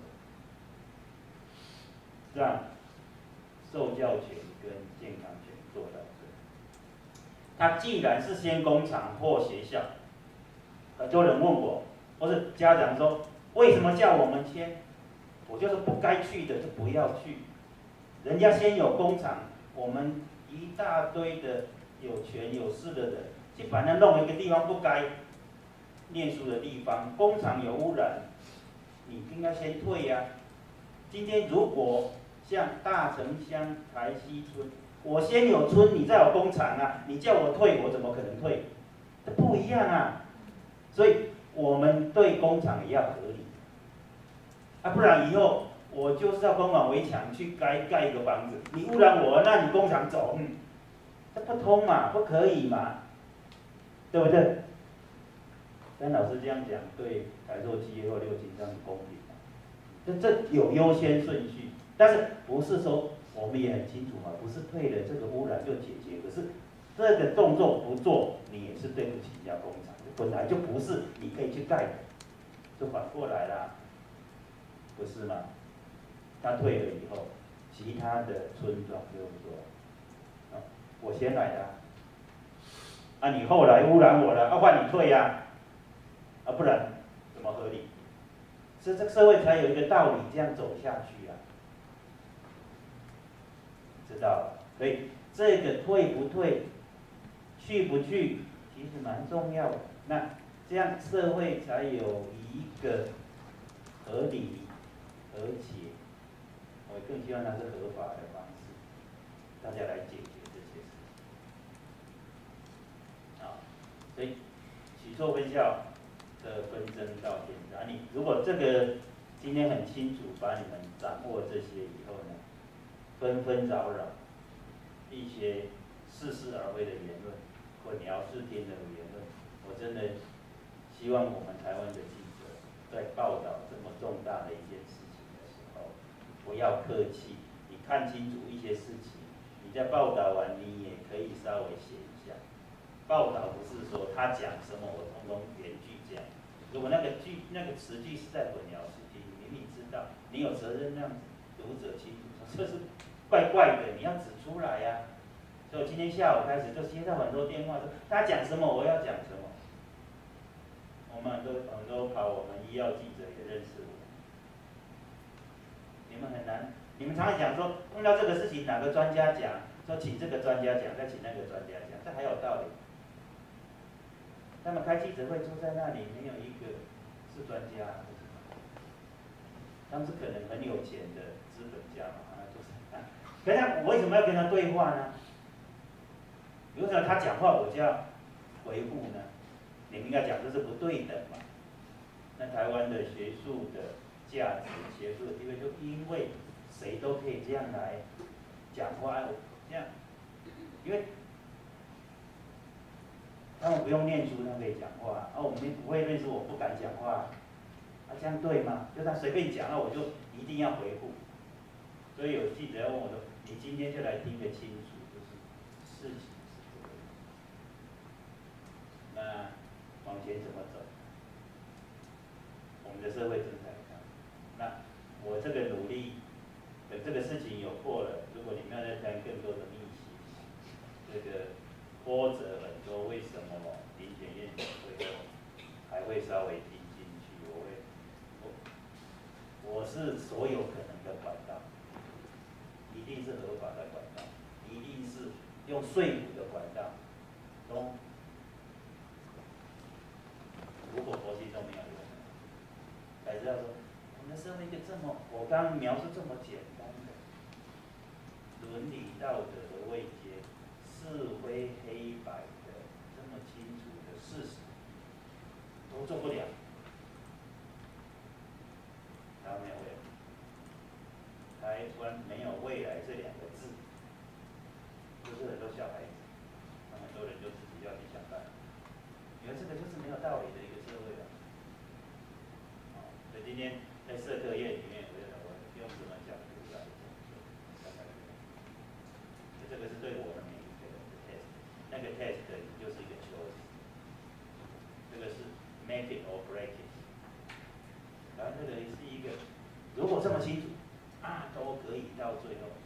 让受教权跟健康权做到这。他既然是先工厂或学校，很多人问我，或是家长说，为什么叫我们签？我就是不该去的就不要去。人家先有工厂，我们一大堆的有权有势的人，去把它弄一个地方不该念书的地方，工厂有污染，你应该先退呀、啊。今天如果像大城乡台西村，我先有村，你再有工厂啊，你叫我退，我怎么可能退？这不一样啊。所以我们对工厂也要合理，啊，不然以后我就是要公馆围墙去盖盖一个房子，你污染我，那你工厂走，嗯，这不通嘛，不可以嘛，对不对？但老师这样讲，对台塑企业或六金这样公平吗？这这有优先顺序，但是不是说我们也很清楚嘛，不是退了这个污染就解决，可是这个动作不做，你也是对不起人家工厂，本来就不是你可以去盖的，就反过来啦，不是吗？他退了以后， 其他的村庄就是说，啊，我先来的，啊，你后来污染我了，啊，换你退呀，啊，不然怎么合理？所以这个社会才有一个道理这样走下去啊，知道了？所以这个退不退，去不去，其实蛮重要的。那这样社会才有一个合理、和谐。我更希望它是合法的方式，大家来解决这些事情。啊，所以许错分校的纷争到现在，你如果这个今天很清楚把你们掌握这些以后呢，纷纷扰扰一些似是而非的言论或聊视听的言论，我真的希望我们台湾的记者在报道这么重大的一件事情的时候，不要客气，你看清楚一些事情，你在报道完你也可以稍微写一下。报道不是说他讲什么我通通原句讲，如果那个句那个词句是在混淆视听，你明明知道，你有责任让读者清楚，这是怪怪的，你要指出来呀、啊。所以我今天下午开始就接到很多电话说他讲什么我要讲什么，我们很多很多跑我们医药记者也认识我，你们很难，你们常常讲说碰到这个事情哪个专家讲，说请这个专家讲，再请那个专家讲，这还有道理。他们开记者会坐在那里，没有一个是专家，他们是可能很有钱的资本家嘛，那就是。可是我为什么要跟他对话呢？为什么他讲话我就要回复呢？你们应该讲这是不对等嘛。那台湾的学术的价值、学术的地位，就因为谁都可以这样来讲话，这样，因为。他们不用念书，他可以讲话。啊，我们不会念书，我不敢讲话。啊，这样对吗？就他随便讲，那我就一定要回复。所以有记者要问我说：“你今天就来听个清楚，就是事情是这个样子。那往前怎么走？我们的社会正在看。那我这个努力，等这个事情有过了，如果你们要再谈更多的秘辛，这个。”波折很多，为什么林检院长会还会稍微听进去？我会，我我是所有可能的管道，一定是合法的管道，一定是用说服的管道。都，如果国际都没有用，才知道说，我们身为一个这么，我刚刚描述这么简单的伦理道德的位阶。是非黑白的这么清楚的事实，都做不了。台湾没有未来，台湾没有未来这两个字，就是很多小孩子，那很多人就自己要去想办法，因为这个就是没有道理的一个社会了。好，所以今天在社科院里面，我我用什么角度来讲？这个是对我们每一个人的 test。那个 test 就是一个 choice， 这个是 make it or break it。然后这个是一个，如果这么清楚，啊，都可以到最后，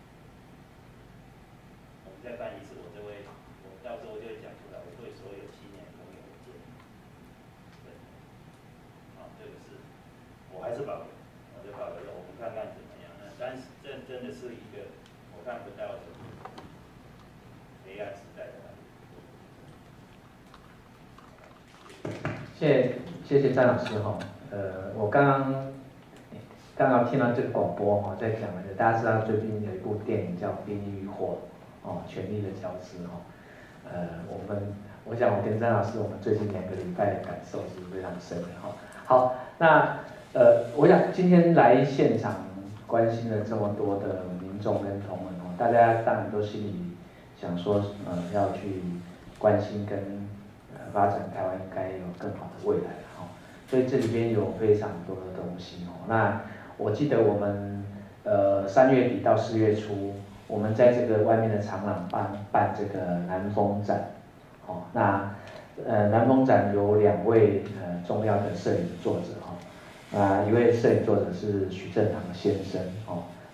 我们再办一次，我就会，我到时候就会讲出来，我对所有青年朋友的建议。对，好，这个是，我还是保留，我就保留了，我们看看怎么样。那但是这真的是一个我看不到的黑暗时代的。 谢谢谢谢张老师哈，呃，我刚刚刚刚听到这个广播哈，在讲的，大家知道最近有一部电影叫《冰与火》哦，《权力的交织》哈，呃，我们我想我跟张老师，我们最近两个礼拜的感受是非常深的哈。好，那呃，我想今天来现场关心了这么多的民众跟同仁哦，大家当然都心里想说，呃，要去关心跟。发展台湾应该有更好的未来哈，所以这里边有非常多的东西哦。那我记得我们呃三月底到四月初，我们在这个外面的长廊办办这个南风展，哦，那呃南风展有两位呃重要的摄影作者哈，啊一位摄影作者是许正堂先生哦，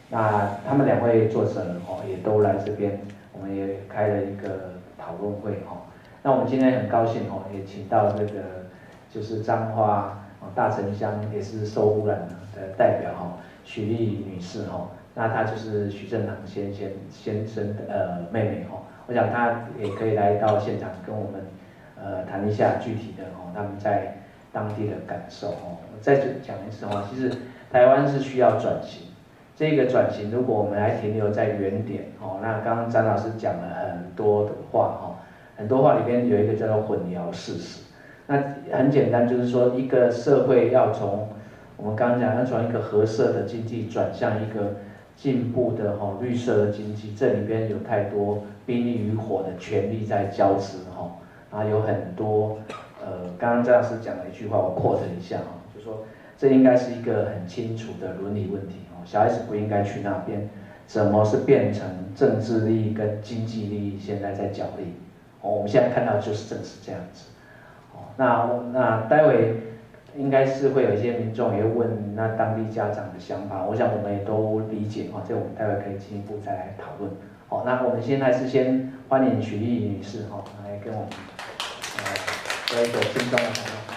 那他们两位作者哦也都来这边，我们也开了一个讨论会哦。那我们今天很高兴哦，也请到这个就是彰化哦大城乡也是受污染的代表哦，许丽女士哦。那她就是许正堂先先先生的呃妹妹哦。我想她也可以来到现场跟我们呃谈一下具体的哦他们在当地的感受哦。我再讲一次哦，其实台湾是需要转型。这个转型，如果我们还停留在原点，哦，那刚刚张老师讲了很多的话，哦，很多话里边有一个叫做混淆事实。那很简单，就是说一个社会要从我们刚刚讲要从一个褐色的经济转向一个进步的哦绿色的经济，这里边有太多冰力与火的权力在交织，哦，然后有很多呃，刚刚张老师讲了一句话，我 quote 一下哦，就说这应该是一个很清楚的伦理问题。小孩子不应该去那边，怎么是变成政治利益跟经济利益现在在角力？哦，我们现在看到就是正是这样子。哦，那那待会应该是会有一些民众也会问那当地家长的想法，我想我们也都理解哈，这我们待会可以进一步再来讨论。好，那我们现在是先欢迎许丽女士哈来跟我们呃做一个轻松的讨论。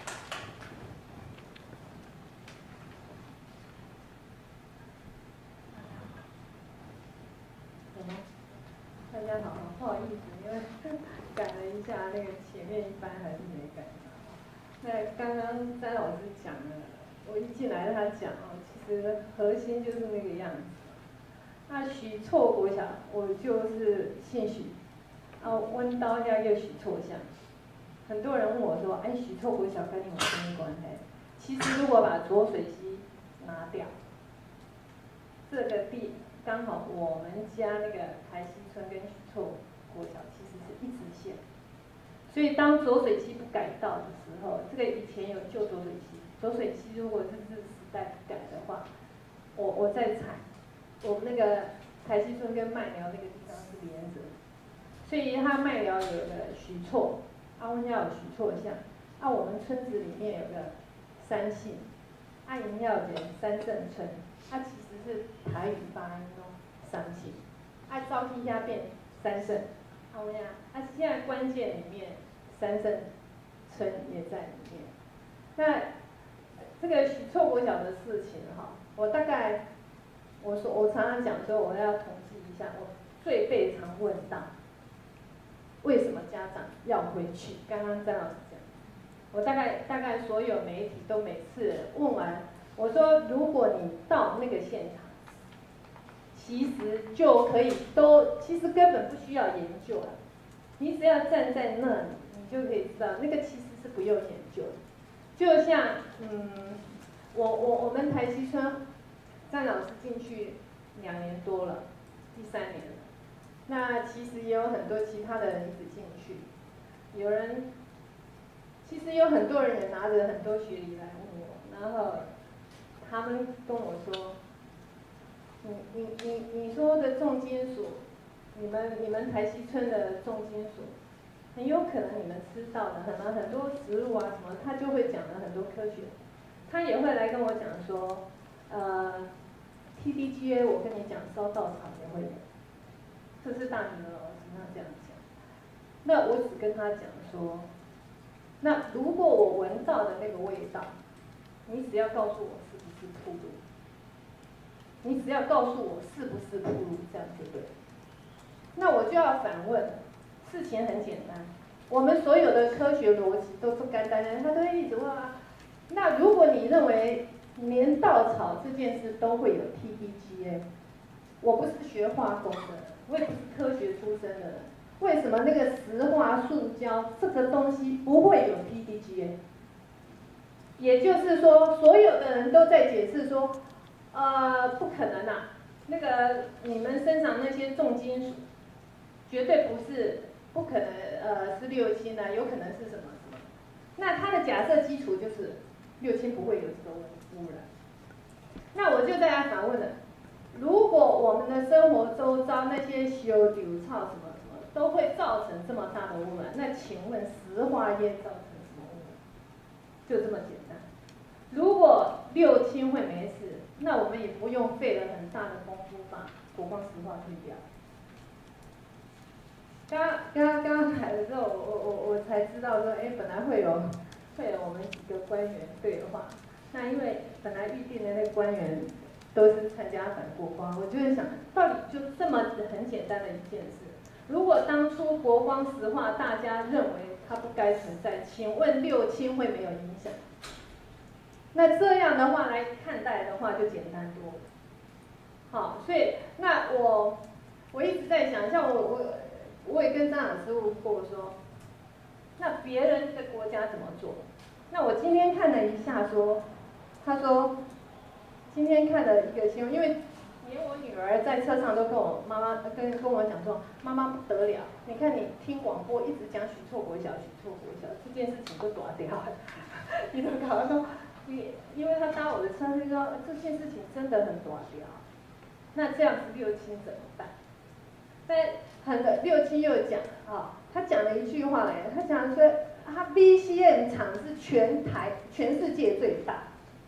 大家好，不好意思，因为赶了一下，那个前面一班还是没赶上。那刚刚詹老师讲了，我一进来他讲哦，其实核心就是那个样子。那许错国小，我就是姓许，啊，温刀家又许错乡。很多人问我说，哎，许错国小跟你有什么关系？其实如果把浊水溪拿掉，这个地。刚好我们家那个台西村跟许错国小其实是一直线，所以当浊水溪不改道的时候，这个以前有旧浊水溪，浊水溪如果是日时代不改的话，我我在猜，我们那个台西村跟麦寮那个地方是连着，所以它麦寮有个许错，阿温家有许错巷，啊我们村子里面有个三姓，阿营要有三圣村。它、啊、其实是台语发音哦，三姓，啊，招屉下变三圣，啊，我讲，啊，现在关键里面三圣村也在里面。那这个许错国小的事情哈，我大概我说我常常讲说我要统计一下，我最被常问到，为什么家长要回去？刚刚詹老师讲，我大概大概所有媒体都每次问完。我说，如果你到那个现场，其实就可以都，其实根本不需要研究了。你只要站在那里，你就可以知道，那个其实是不用研究的。就像，嗯，我我我们台西村，詹老师进去两年多了，第三年了。那其实也有很多其他的人一直进去，有人，其实有很多人也拿着很多学历来问我，然后。他们跟我说，你你你你说的重金属，你们你们台西村的重金属，很有可能你们吃到的，可能很多食物啊什么，他就会讲了很多科学，他也会来跟我讲说，呃 ，T D G A 我跟你讲烧稻草也会有，这是大女儿老师他这样讲，那我只跟他讲说，那如果我闻到的那个味道，你只要告诉我是不是铺路，你只要告诉我是不是铺路，这样就对了。那我就要反问，事情很简单，我们所有的科学逻辑都不简单，他都会一直问啊。那如果你认为连稻草这件事都会有 T D G A， 我不是学化工的，我也不是科学出身的人，为什么那个石化塑胶这个东西不会有 T D G A？也就是说，所有的人都在解释说，呃，不可能啊，那个你们身上那些重金属，绝对不是，不可能，呃，是六氢啊，有可能是什么什么。那它的假设基础就是六氢不会有这个污染。那我就在他反问了，如果我们的生活周遭那些修丢草什么什么都会造成这么大的污染，那请问石化业造成什么污染？就这么简单。如果六氢会没事， 那我们也不用费了很大的功夫把国光石化去掉。刚刚刚刚来的时候，我我我才知道说，哎，本来会有会有我们几个官员对话。那因为本来预定的那个官员都是参加反国光，我就在想，到底就这么很简单的一件事，如果当初国光石化大家认为它不该存在，请问六轻会没有影响？那这样的话来看待的话，就简单多了。好，所以那我我一直在想，像我我我也跟张老师问过说，那别人的国家怎么做？那我今天看了一下说，他说今天看了一个新闻，因为连我女儿在车上都跟我妈妈跟跟我讲说，妈妈不得了，你看你听广播一直讲许错国小许错国小这件事情都多掉了，你都搞说。因因为他搭我的车，他就说这件事情真的很短掉，那这样子六轻怎么办？但很多六轻又讲啊、哦，他讲了一句话来，他讲说他 V C M 厂是全台全世界最大。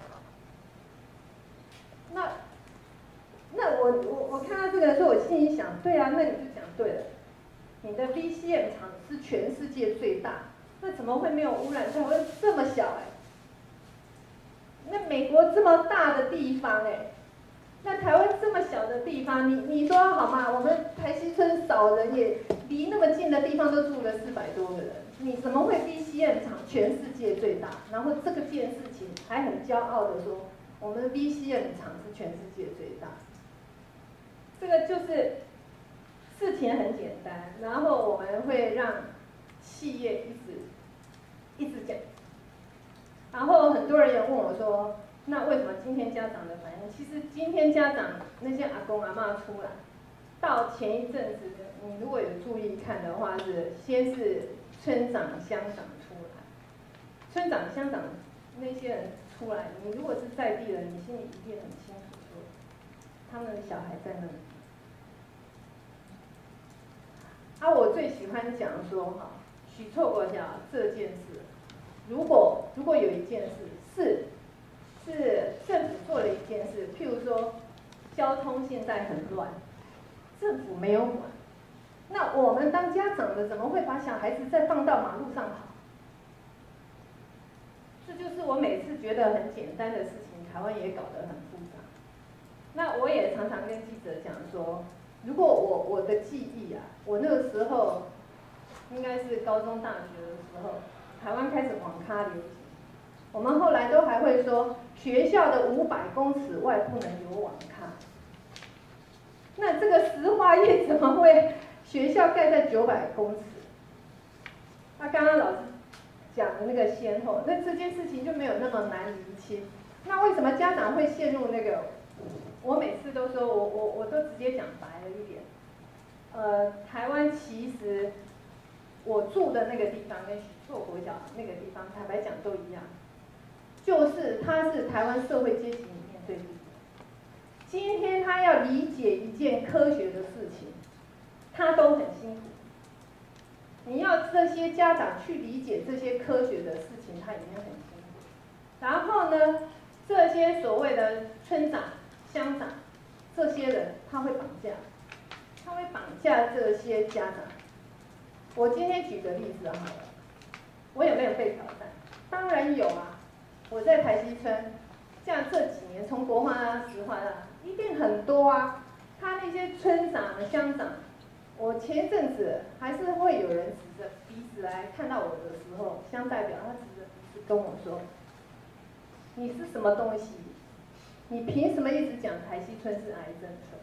那那我我我看到这个的时候，我心里想，对啊，那你就讲对了，你的 V C M 厂是全世界最大，那怎么会没有污染？台湾这么小哎、欸。那美国这么大的地方哎，那台湾这么小的地方，你你说好吗？我们台西村少人也离那么近的地方都住了四百多个人，你怎么会 V C M 厂全世界最大？然后这个件事情还很骄傲的说，我们 V C M 厂是全世界最大。这个就是事情很简单，然后我们会让企业一直一直讲。然后很多人也问我说，那为什么今天家长的反应？其实今天家长那些阿公阿嬷出来，到前一阵子，你如果有注意看的话，是先是村长乡长出来，村长乡长那些人出来，你如果是在地人，你心里一定很清楚说，他们的小孩在那里。啊，我最喜欢讲说哈，许错国小这件事。如果如果有一件事是是政府做了一件事，譬如说交通现在很乱，政府没有管，那我们当家长的怎么会把小孩子再放到马路上跑？这就是我每次觉得很简单的事情，台湾也搞得很复杂。那我也常常跟记者讲说，如果我我的记忆啊，我那个时候应该是高中大学的时候。台湾开始网咖流行，我们后来都还会说学校的五百公尺外不能有网咖。那这个石化业怎么会学校盖在九百公尺？那刚刚老师讲的那个先后，那这件事情就没有那么难厘清。那为什么家长会陷入那个？我每次都说我我我都直接讲白了一点。呃，台湾其实。我住的那个地方跟许错国小那个地方，坦白讲都一样，就是它是台湾社会阶级里面最低的。今天他要理解一件科学的事情，他都很辛苦。你要这些家长去理解这些科学的事情，他已经很辛苦。然后呢，这些所谓的村长、乡长，这些人他会绑架，他会绑架这些家长。我今天举个例子好了，我有没有被挑战？当然有啊！我在台西村，像这几年从国化啊、石化啊，一定很多啊。他那些村长、乡长，我前一阵子还是会有人指着鼻子来看到我的时候，乡代表他指着鼻子跟我说：“你是什么东西？你凭什么一直讲台西村是癌症村？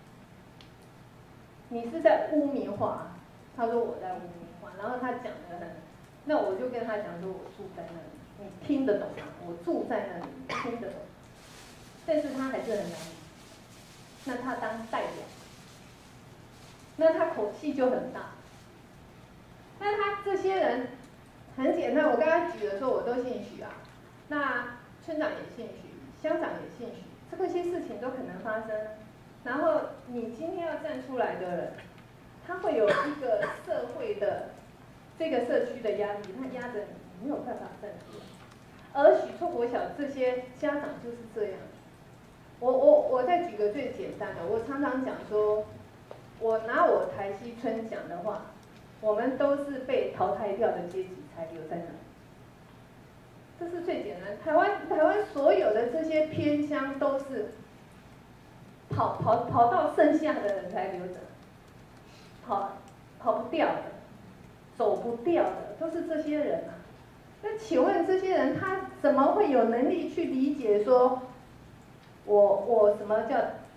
你是在污名化。”他说我在污名化，然后他讲的很，那我就跟他讲说，我住在那里，你听得懂吗？我住在那里，你听得懂，但是他还是很难理。那他当代表，那他口气就很大。那他这些人很简单，我刚刚举的时候我都姓许啊，那村长也姓许，乡长也姓许，这些事情都可能发生。然后你今天要站出来的人。他会有一个社会的这个社区的压力，他压着你，你没有办法站出来。而许错国小这些家长就是这样， 我我我再举个最简单的，我常常讲说，我拿我台西村讲的话，我们都是被淘汰掉的阶级才留在那里。这是最简单。台湾台湾所有的这些偏乡都是跑跑跑到剩下的人才留着，跑跑不掉的，走不掉的，都是这些人啊。那请问这些人他怎么会有能力去理解说，我我什么叫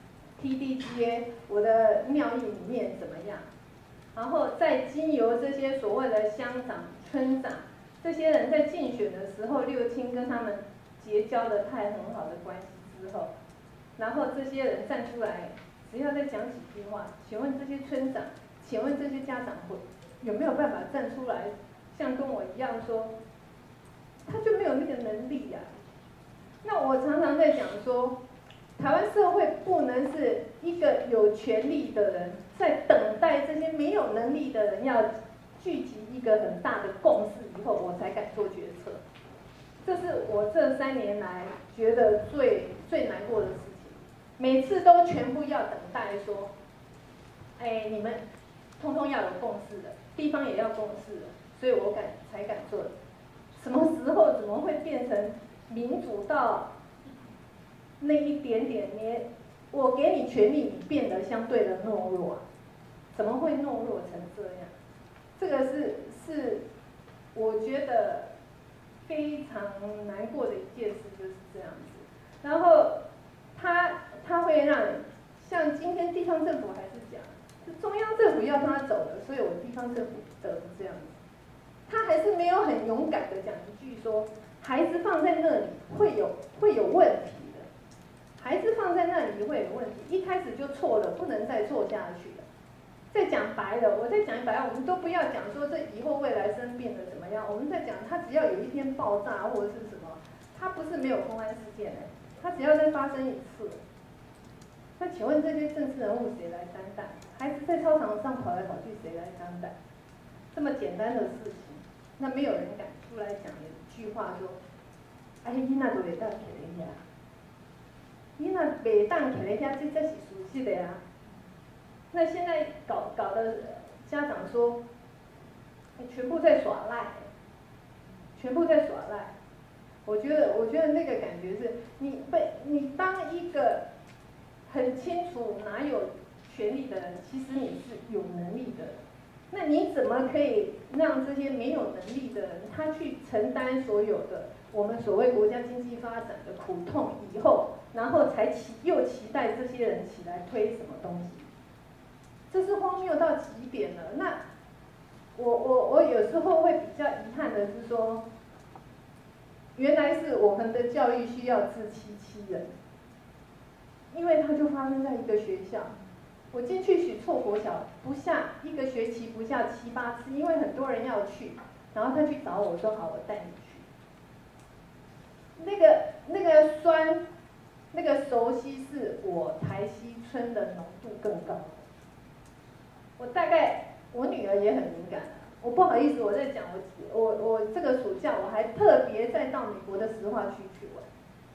T D G A， 我的庙意里面怎么样？然后再经由这些所谓的乡长、村长。这些人在竞选的时候，六亲跟他们结交的太很好的关系之后，然后这些人站出来，只要再讲几句话，请问这些村长，请问这些家长会有没有办法站出来，像跟我一样说，他就没有那个能力呀、啊？那我常常在讲说，台湾社会不能是一个有权利的人在等待这些没有能力的人要聚集一个很大的共识以后，我才敢做决策。这是我这三年来觉得最最难过的事情。每次都全部要等待说，哎，你们通通要有共识的，地方也要共识的，所以我敢才敢做的。什么时候怎么会变成民主到那一点点？你我给你权利，你变得相对的懦弱啊？怎么会懦弱成这样？这个是是，我觉得非常难过的一件事，就是这样子。然后他他会让，像今天地方政府还是讲，是中央政府要他走了，所以我地方政府得是这样子。他还是没有很勇敢的讲一句说，孩子放在那里会有会有问题的，孩子放在那里会有问题，一开始就错了，不能再错下去了。再讲白了，我再讲白了，我们都不要讲说这以后未来生病了怎么样，我们在讲他只要有一天爆炸或者是什么，他不是没有公安事件的，他只要再发生一次，那请问这些政治人物谁来担待？孩子在操场上跑来跑去，谁来担待？这么简单的事情，那没有人敢出来讲一句话说，哎，囡仔就袂当徛咧遐，囡仔袂当徛咧遐，这才是事实的啊。那现在搞搞的家长说，哎，全部在耍赖，全部在耍赖。我觉得，我觉得那个感觉是，你被你当一个很清楚哪有权利的人，其实你是有能力的人。那你怎么可以让这些没有能力的人，他去承担所有的我们所谓国家经济发展的苦痛以后，然后才期又期待这些人起来推什么东西？这是荒谬到极点了。那我我我有时候会比较遗憾的是说，原来是我们的教育需要自欺欺人，因为它就发生在一个学校。我进去许错国小，不下一个学期不下七八次，因为很多人要去，然后他去找我说好，我带你去。那个那个酸，那个熟悉是我台西村的浓度更高。我大概我女儿也很敏感，我不好意思，我在讲我我我这个暑假我还特别再到美国的石化区去玩，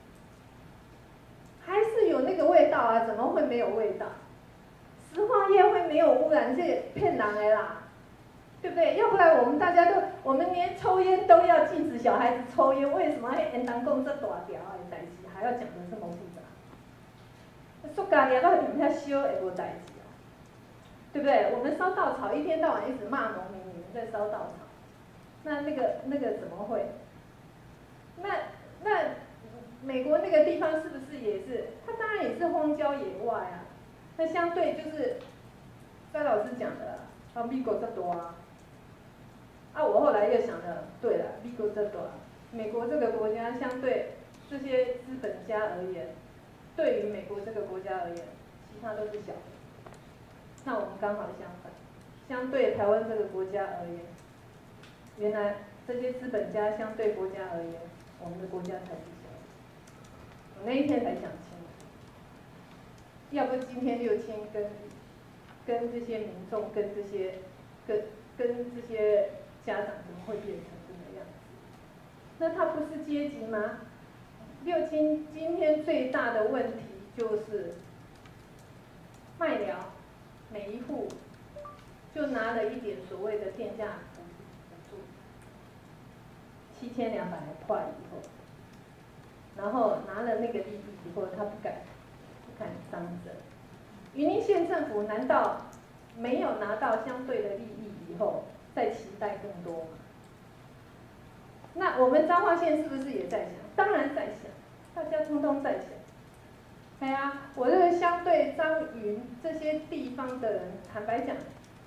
还是有那个味道啊，怎么会没有味道？石化业会没有污染，这骗人的啦，对不对？要不然我们大家都，我们连抽烟都要禁止小孩子抽烟，为什么还烟当共这大条的代志还要讲得这么复杂？塑胶粒到底遐烧会无代志啊？对不对？我们烧稻草，一天到晚一直骂农民，你们在烧稻草，那那个那个怎么会？那那美国那个地方是不是也是？它当然也是荒郊野外啊。那相对就是张老师讲的，啊，美国这多啊，啊，我后来又想了，对了，美国这多，美国这个国家相对这些资本家而言，对于美国这个国家而言，其他都是小的。那我们刚好相反，相对台湾这个国家而言，原来这些资本家相对国家而言，我们的国家才是小的。我那一天才想清。要不今天六千跟跟这些民众、跟这些、跟跟这些家长怎么会变成这个样子？那他不是阶级吗？六千今天最大的问题就是麦寮每一户就拿了一点所谓的电价补助，七千两百块以后，然后拿了那个利益以后，他不敢不敢当真。云林县政府难道没有拿到相对的利益以后，再期待更多吗？那我们彰化县是不是也在想？当然在想，大家通通在想。哎呀，我这个相对彰云这些地方的人，坦白讲，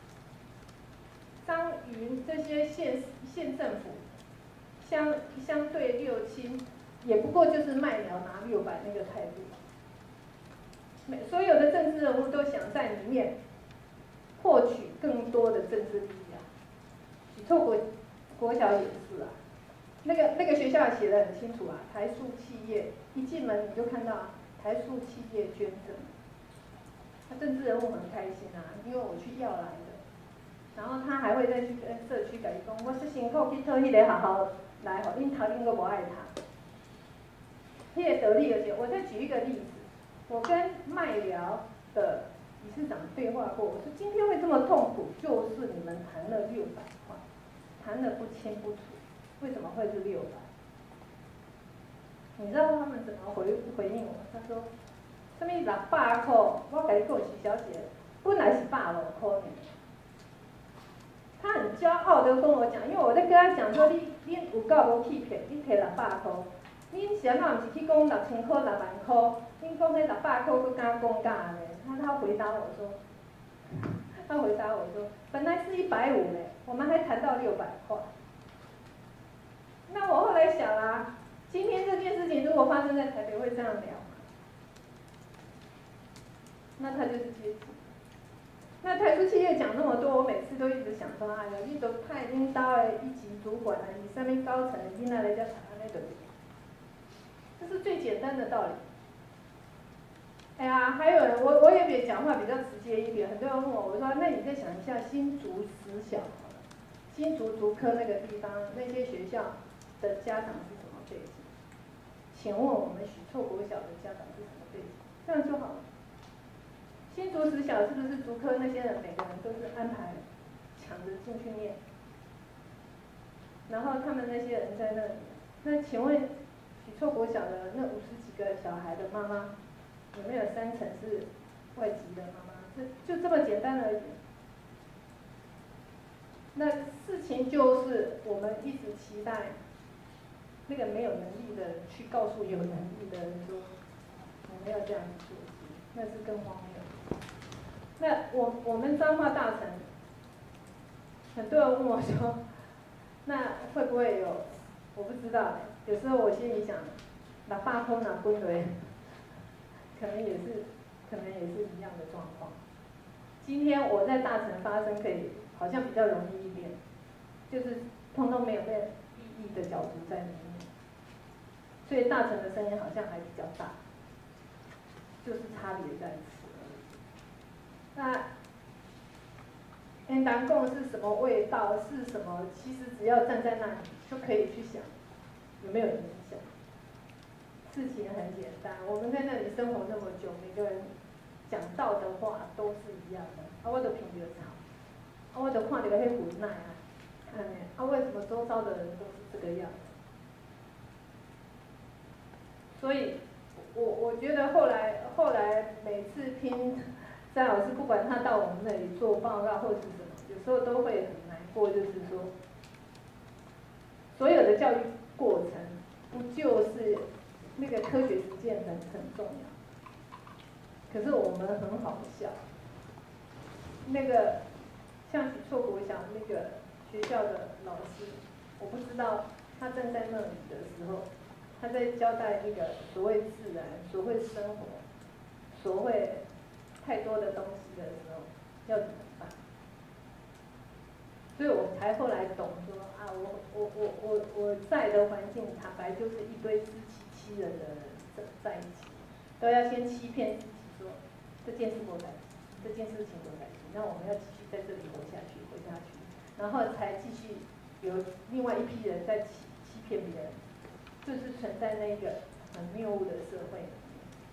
彰云这些县县政府相相对六轻，也不过就是麦寮拿六百那个态度。每所有的政治人物都想在里面获取更多的政治利益啊。许错国国小也是啊。那个那个学校写得很清楚啊，台塑企业一进门你就看到、啊、台塑企业捐赠，那政治人物很开心啊，因为我去要来的，然后他还会再去跟社区改工，我是辛苦去讨迄个学校来，吼，恁头恁个无爱读，迄个得利而且，我再举一个例子，我跟麦寮的理事长对话过，我说今天会这么痛苦，就是你们谈了六百块，谈了不清不楚。为什么会是六百？你知道他们怎么回回应我？他说：“什么六百块？我跟你讲，徐小姐，本来是百五块呢。”他很骄傲的跟我讲，因为我在跟他讲说，你你有够无欺骗，你摕六百块，恁是安怎毋是去讲六千块、六万块？恁讲迄六百块，佫敢讲假呢？他他回答我说，他回答我说，本来是一百五嘞，我们还谈到六百块。那我后来想啊，今天这件事情如果发生在台北，会这样聊吗？那他就是阶级。那台塑企业讲那么多，我每次都一直想说，哎呀，你都派领导的一级主管啊，你上面高层的囡仔来叫查那个，这是最简单的道理。哎呀，还有人，我我也比讲话比较直接一点，很多人问我，我说那你再想一下新竹实小好了，新竹竹科那个地方那些学校的家长是什么背景？请问我们许厝国小的家长是什么背景？这样就好了。新竹实小是不是竹科那些人每个人都是安排抢着进去念？然后他们那些人在那里，那请问许厝国小的那五十几个小孩的妈妈，有没有三成是外籍的妈妈？这就这么简单而已。那事情就是我们一直期待那个没有能力的人去告诉有能力的人说，我们要这样子做事，那是更荒谬。那我我们彰化大臣，很多人问我说，那会不会有？我不知道，有时候我心里想，拿大空拿滚雷，可能也是，可能也是一样的状况。今天我在大臣发声可以，好像比较容易一点，就是通通没有被利益的角逐在里面，所以大臣的声音好像还比较大，就是差别在此。那天堂共是什么味道？是什么？其实只要站在那里，就可以去想有没有影响。事情很简单，我们在那里生活那么久，每个人讲到的话都是一样的。啊，我都听着吵，啊，我都看到迄无奈啊，看呢，啊，为什么周遭的人都是这个样子？所以，我我觉得后来后来每次听。张老师不管他到我们那里做报告或是什么，有时候都会很难过，就是说，所有的教育过程不就是那个科学实践很很重要？可是我们很好笑，那个像许厝国小那个学校的老师，我不知道他站在那里的时候，他在交代那个所谓自然、所谓生活、所谓太多的东西的时候，要怎么办？所以我才后来懂说啊，我我我我我在的环境，坦白就是一堆自欺欺人的人在在一起，都要先欺骗自己说这件事不改，这件事情不改，那我们要继续在这里活下去，活下去，然后才继续有另外一批人在欺欺骗别人，就是存在那个很谬误的社会。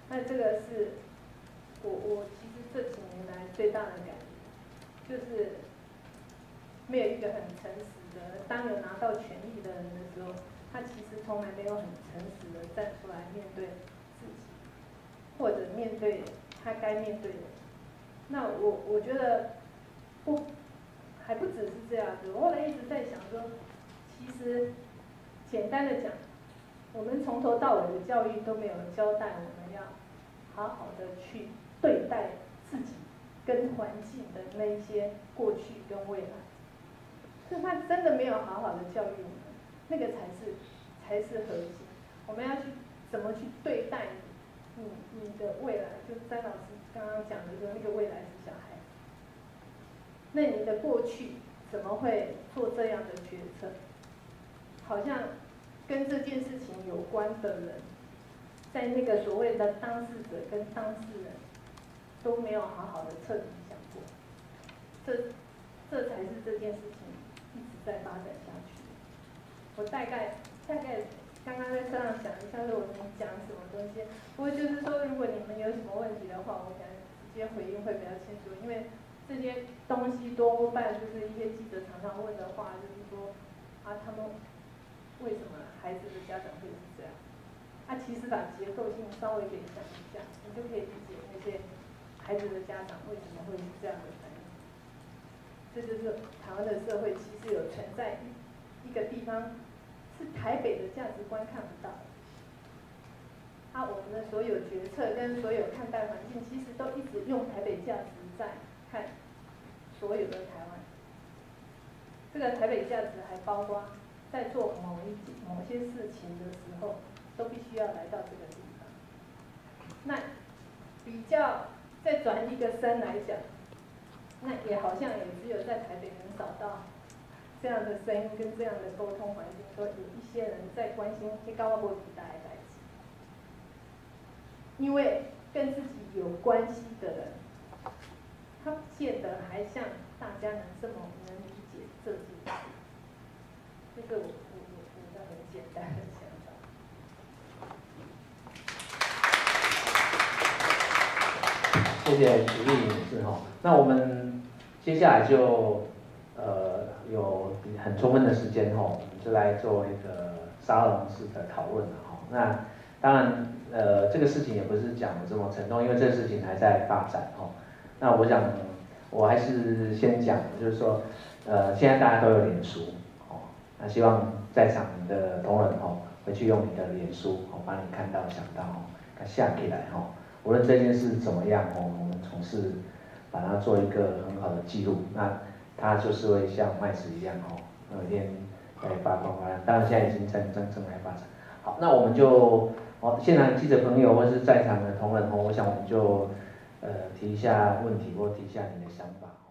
那这个是我我其实这几年来最大的感觉，就是没有一个很诚实的，当有拿到权力的人的时候，他其实从来没有很诚实的站出来面对自己，或者面对他该面对的。那我我觉得不还不只是这样子，我后来一直在想说，其实简单的讲，我们从头到尾的教育都没有交代我们要好好的去对待自己跟环境的那一些过去跟未来，所以他真的没有好好的教育我们，那个才是才是核心。我们要去怎么去对待你你你的未来，就詹老师刚刚讲的说，那个未来是小孩，那你的过去怎么会做这样的决策？好像跟这件事情有关的人，在那个所谓的当事者跟当事人都没有好好的彻底想过，这这才是这件事情一直在发展下去。我大概大概刚刚在车上想一下，说我能讲什么东西。不过就是说，如果你们有什么问题的话，我想直接回应会比较清楚，因为这些东西多半就是一些记者常常问的话，就是说啊，他们为什么孩子的家长会是这样？啊，其实把结构性稍微给想一下，你就可以理解那些孩子的家长为什么会是这样的反应。这就是台湾的社会其实有存在一个地方是台北的价值观看不到的。啊，我们的所有决策跟所有看待环境，其实都一直用台北价值在看所有的台湾。这个台北价值还包括在做某一某些事情的时候，都必须要来到这个地方。那比较再转一个身来讲，那也好像也只有在台北能找到这样的声音跟这样的沟通环境，说有一些人在关心黑高瓦波比大的代志，因为跟自己有关系的人，他不见得还像大家能这么能理解这件事。这个我我我我的很简单的想法。谢谢徐丽女士哈。那我们接下来就呃有很充分的时间哈，我们就来做一个沙龙式的讨论了哈。那当然呃这个事情也不是讲的这么沉重，因为这个事情还在发展哈。那我想我还是先讲，就是说呃现在大家都有脸书。那希望在场的同仁吼，回去用你的脸书吼，把你看到想到吼，它下起来吼。无论这件事怎么样吼，我们总是把它做一个很好的记录。那它就是会像麦子一样吼，有一天在发光发亮。当然现在已经正正正在发展。好，那我们就哦，现场记者朋友或是在场的同仁吼，我想我们就呃提一下问题或提一下你的想法。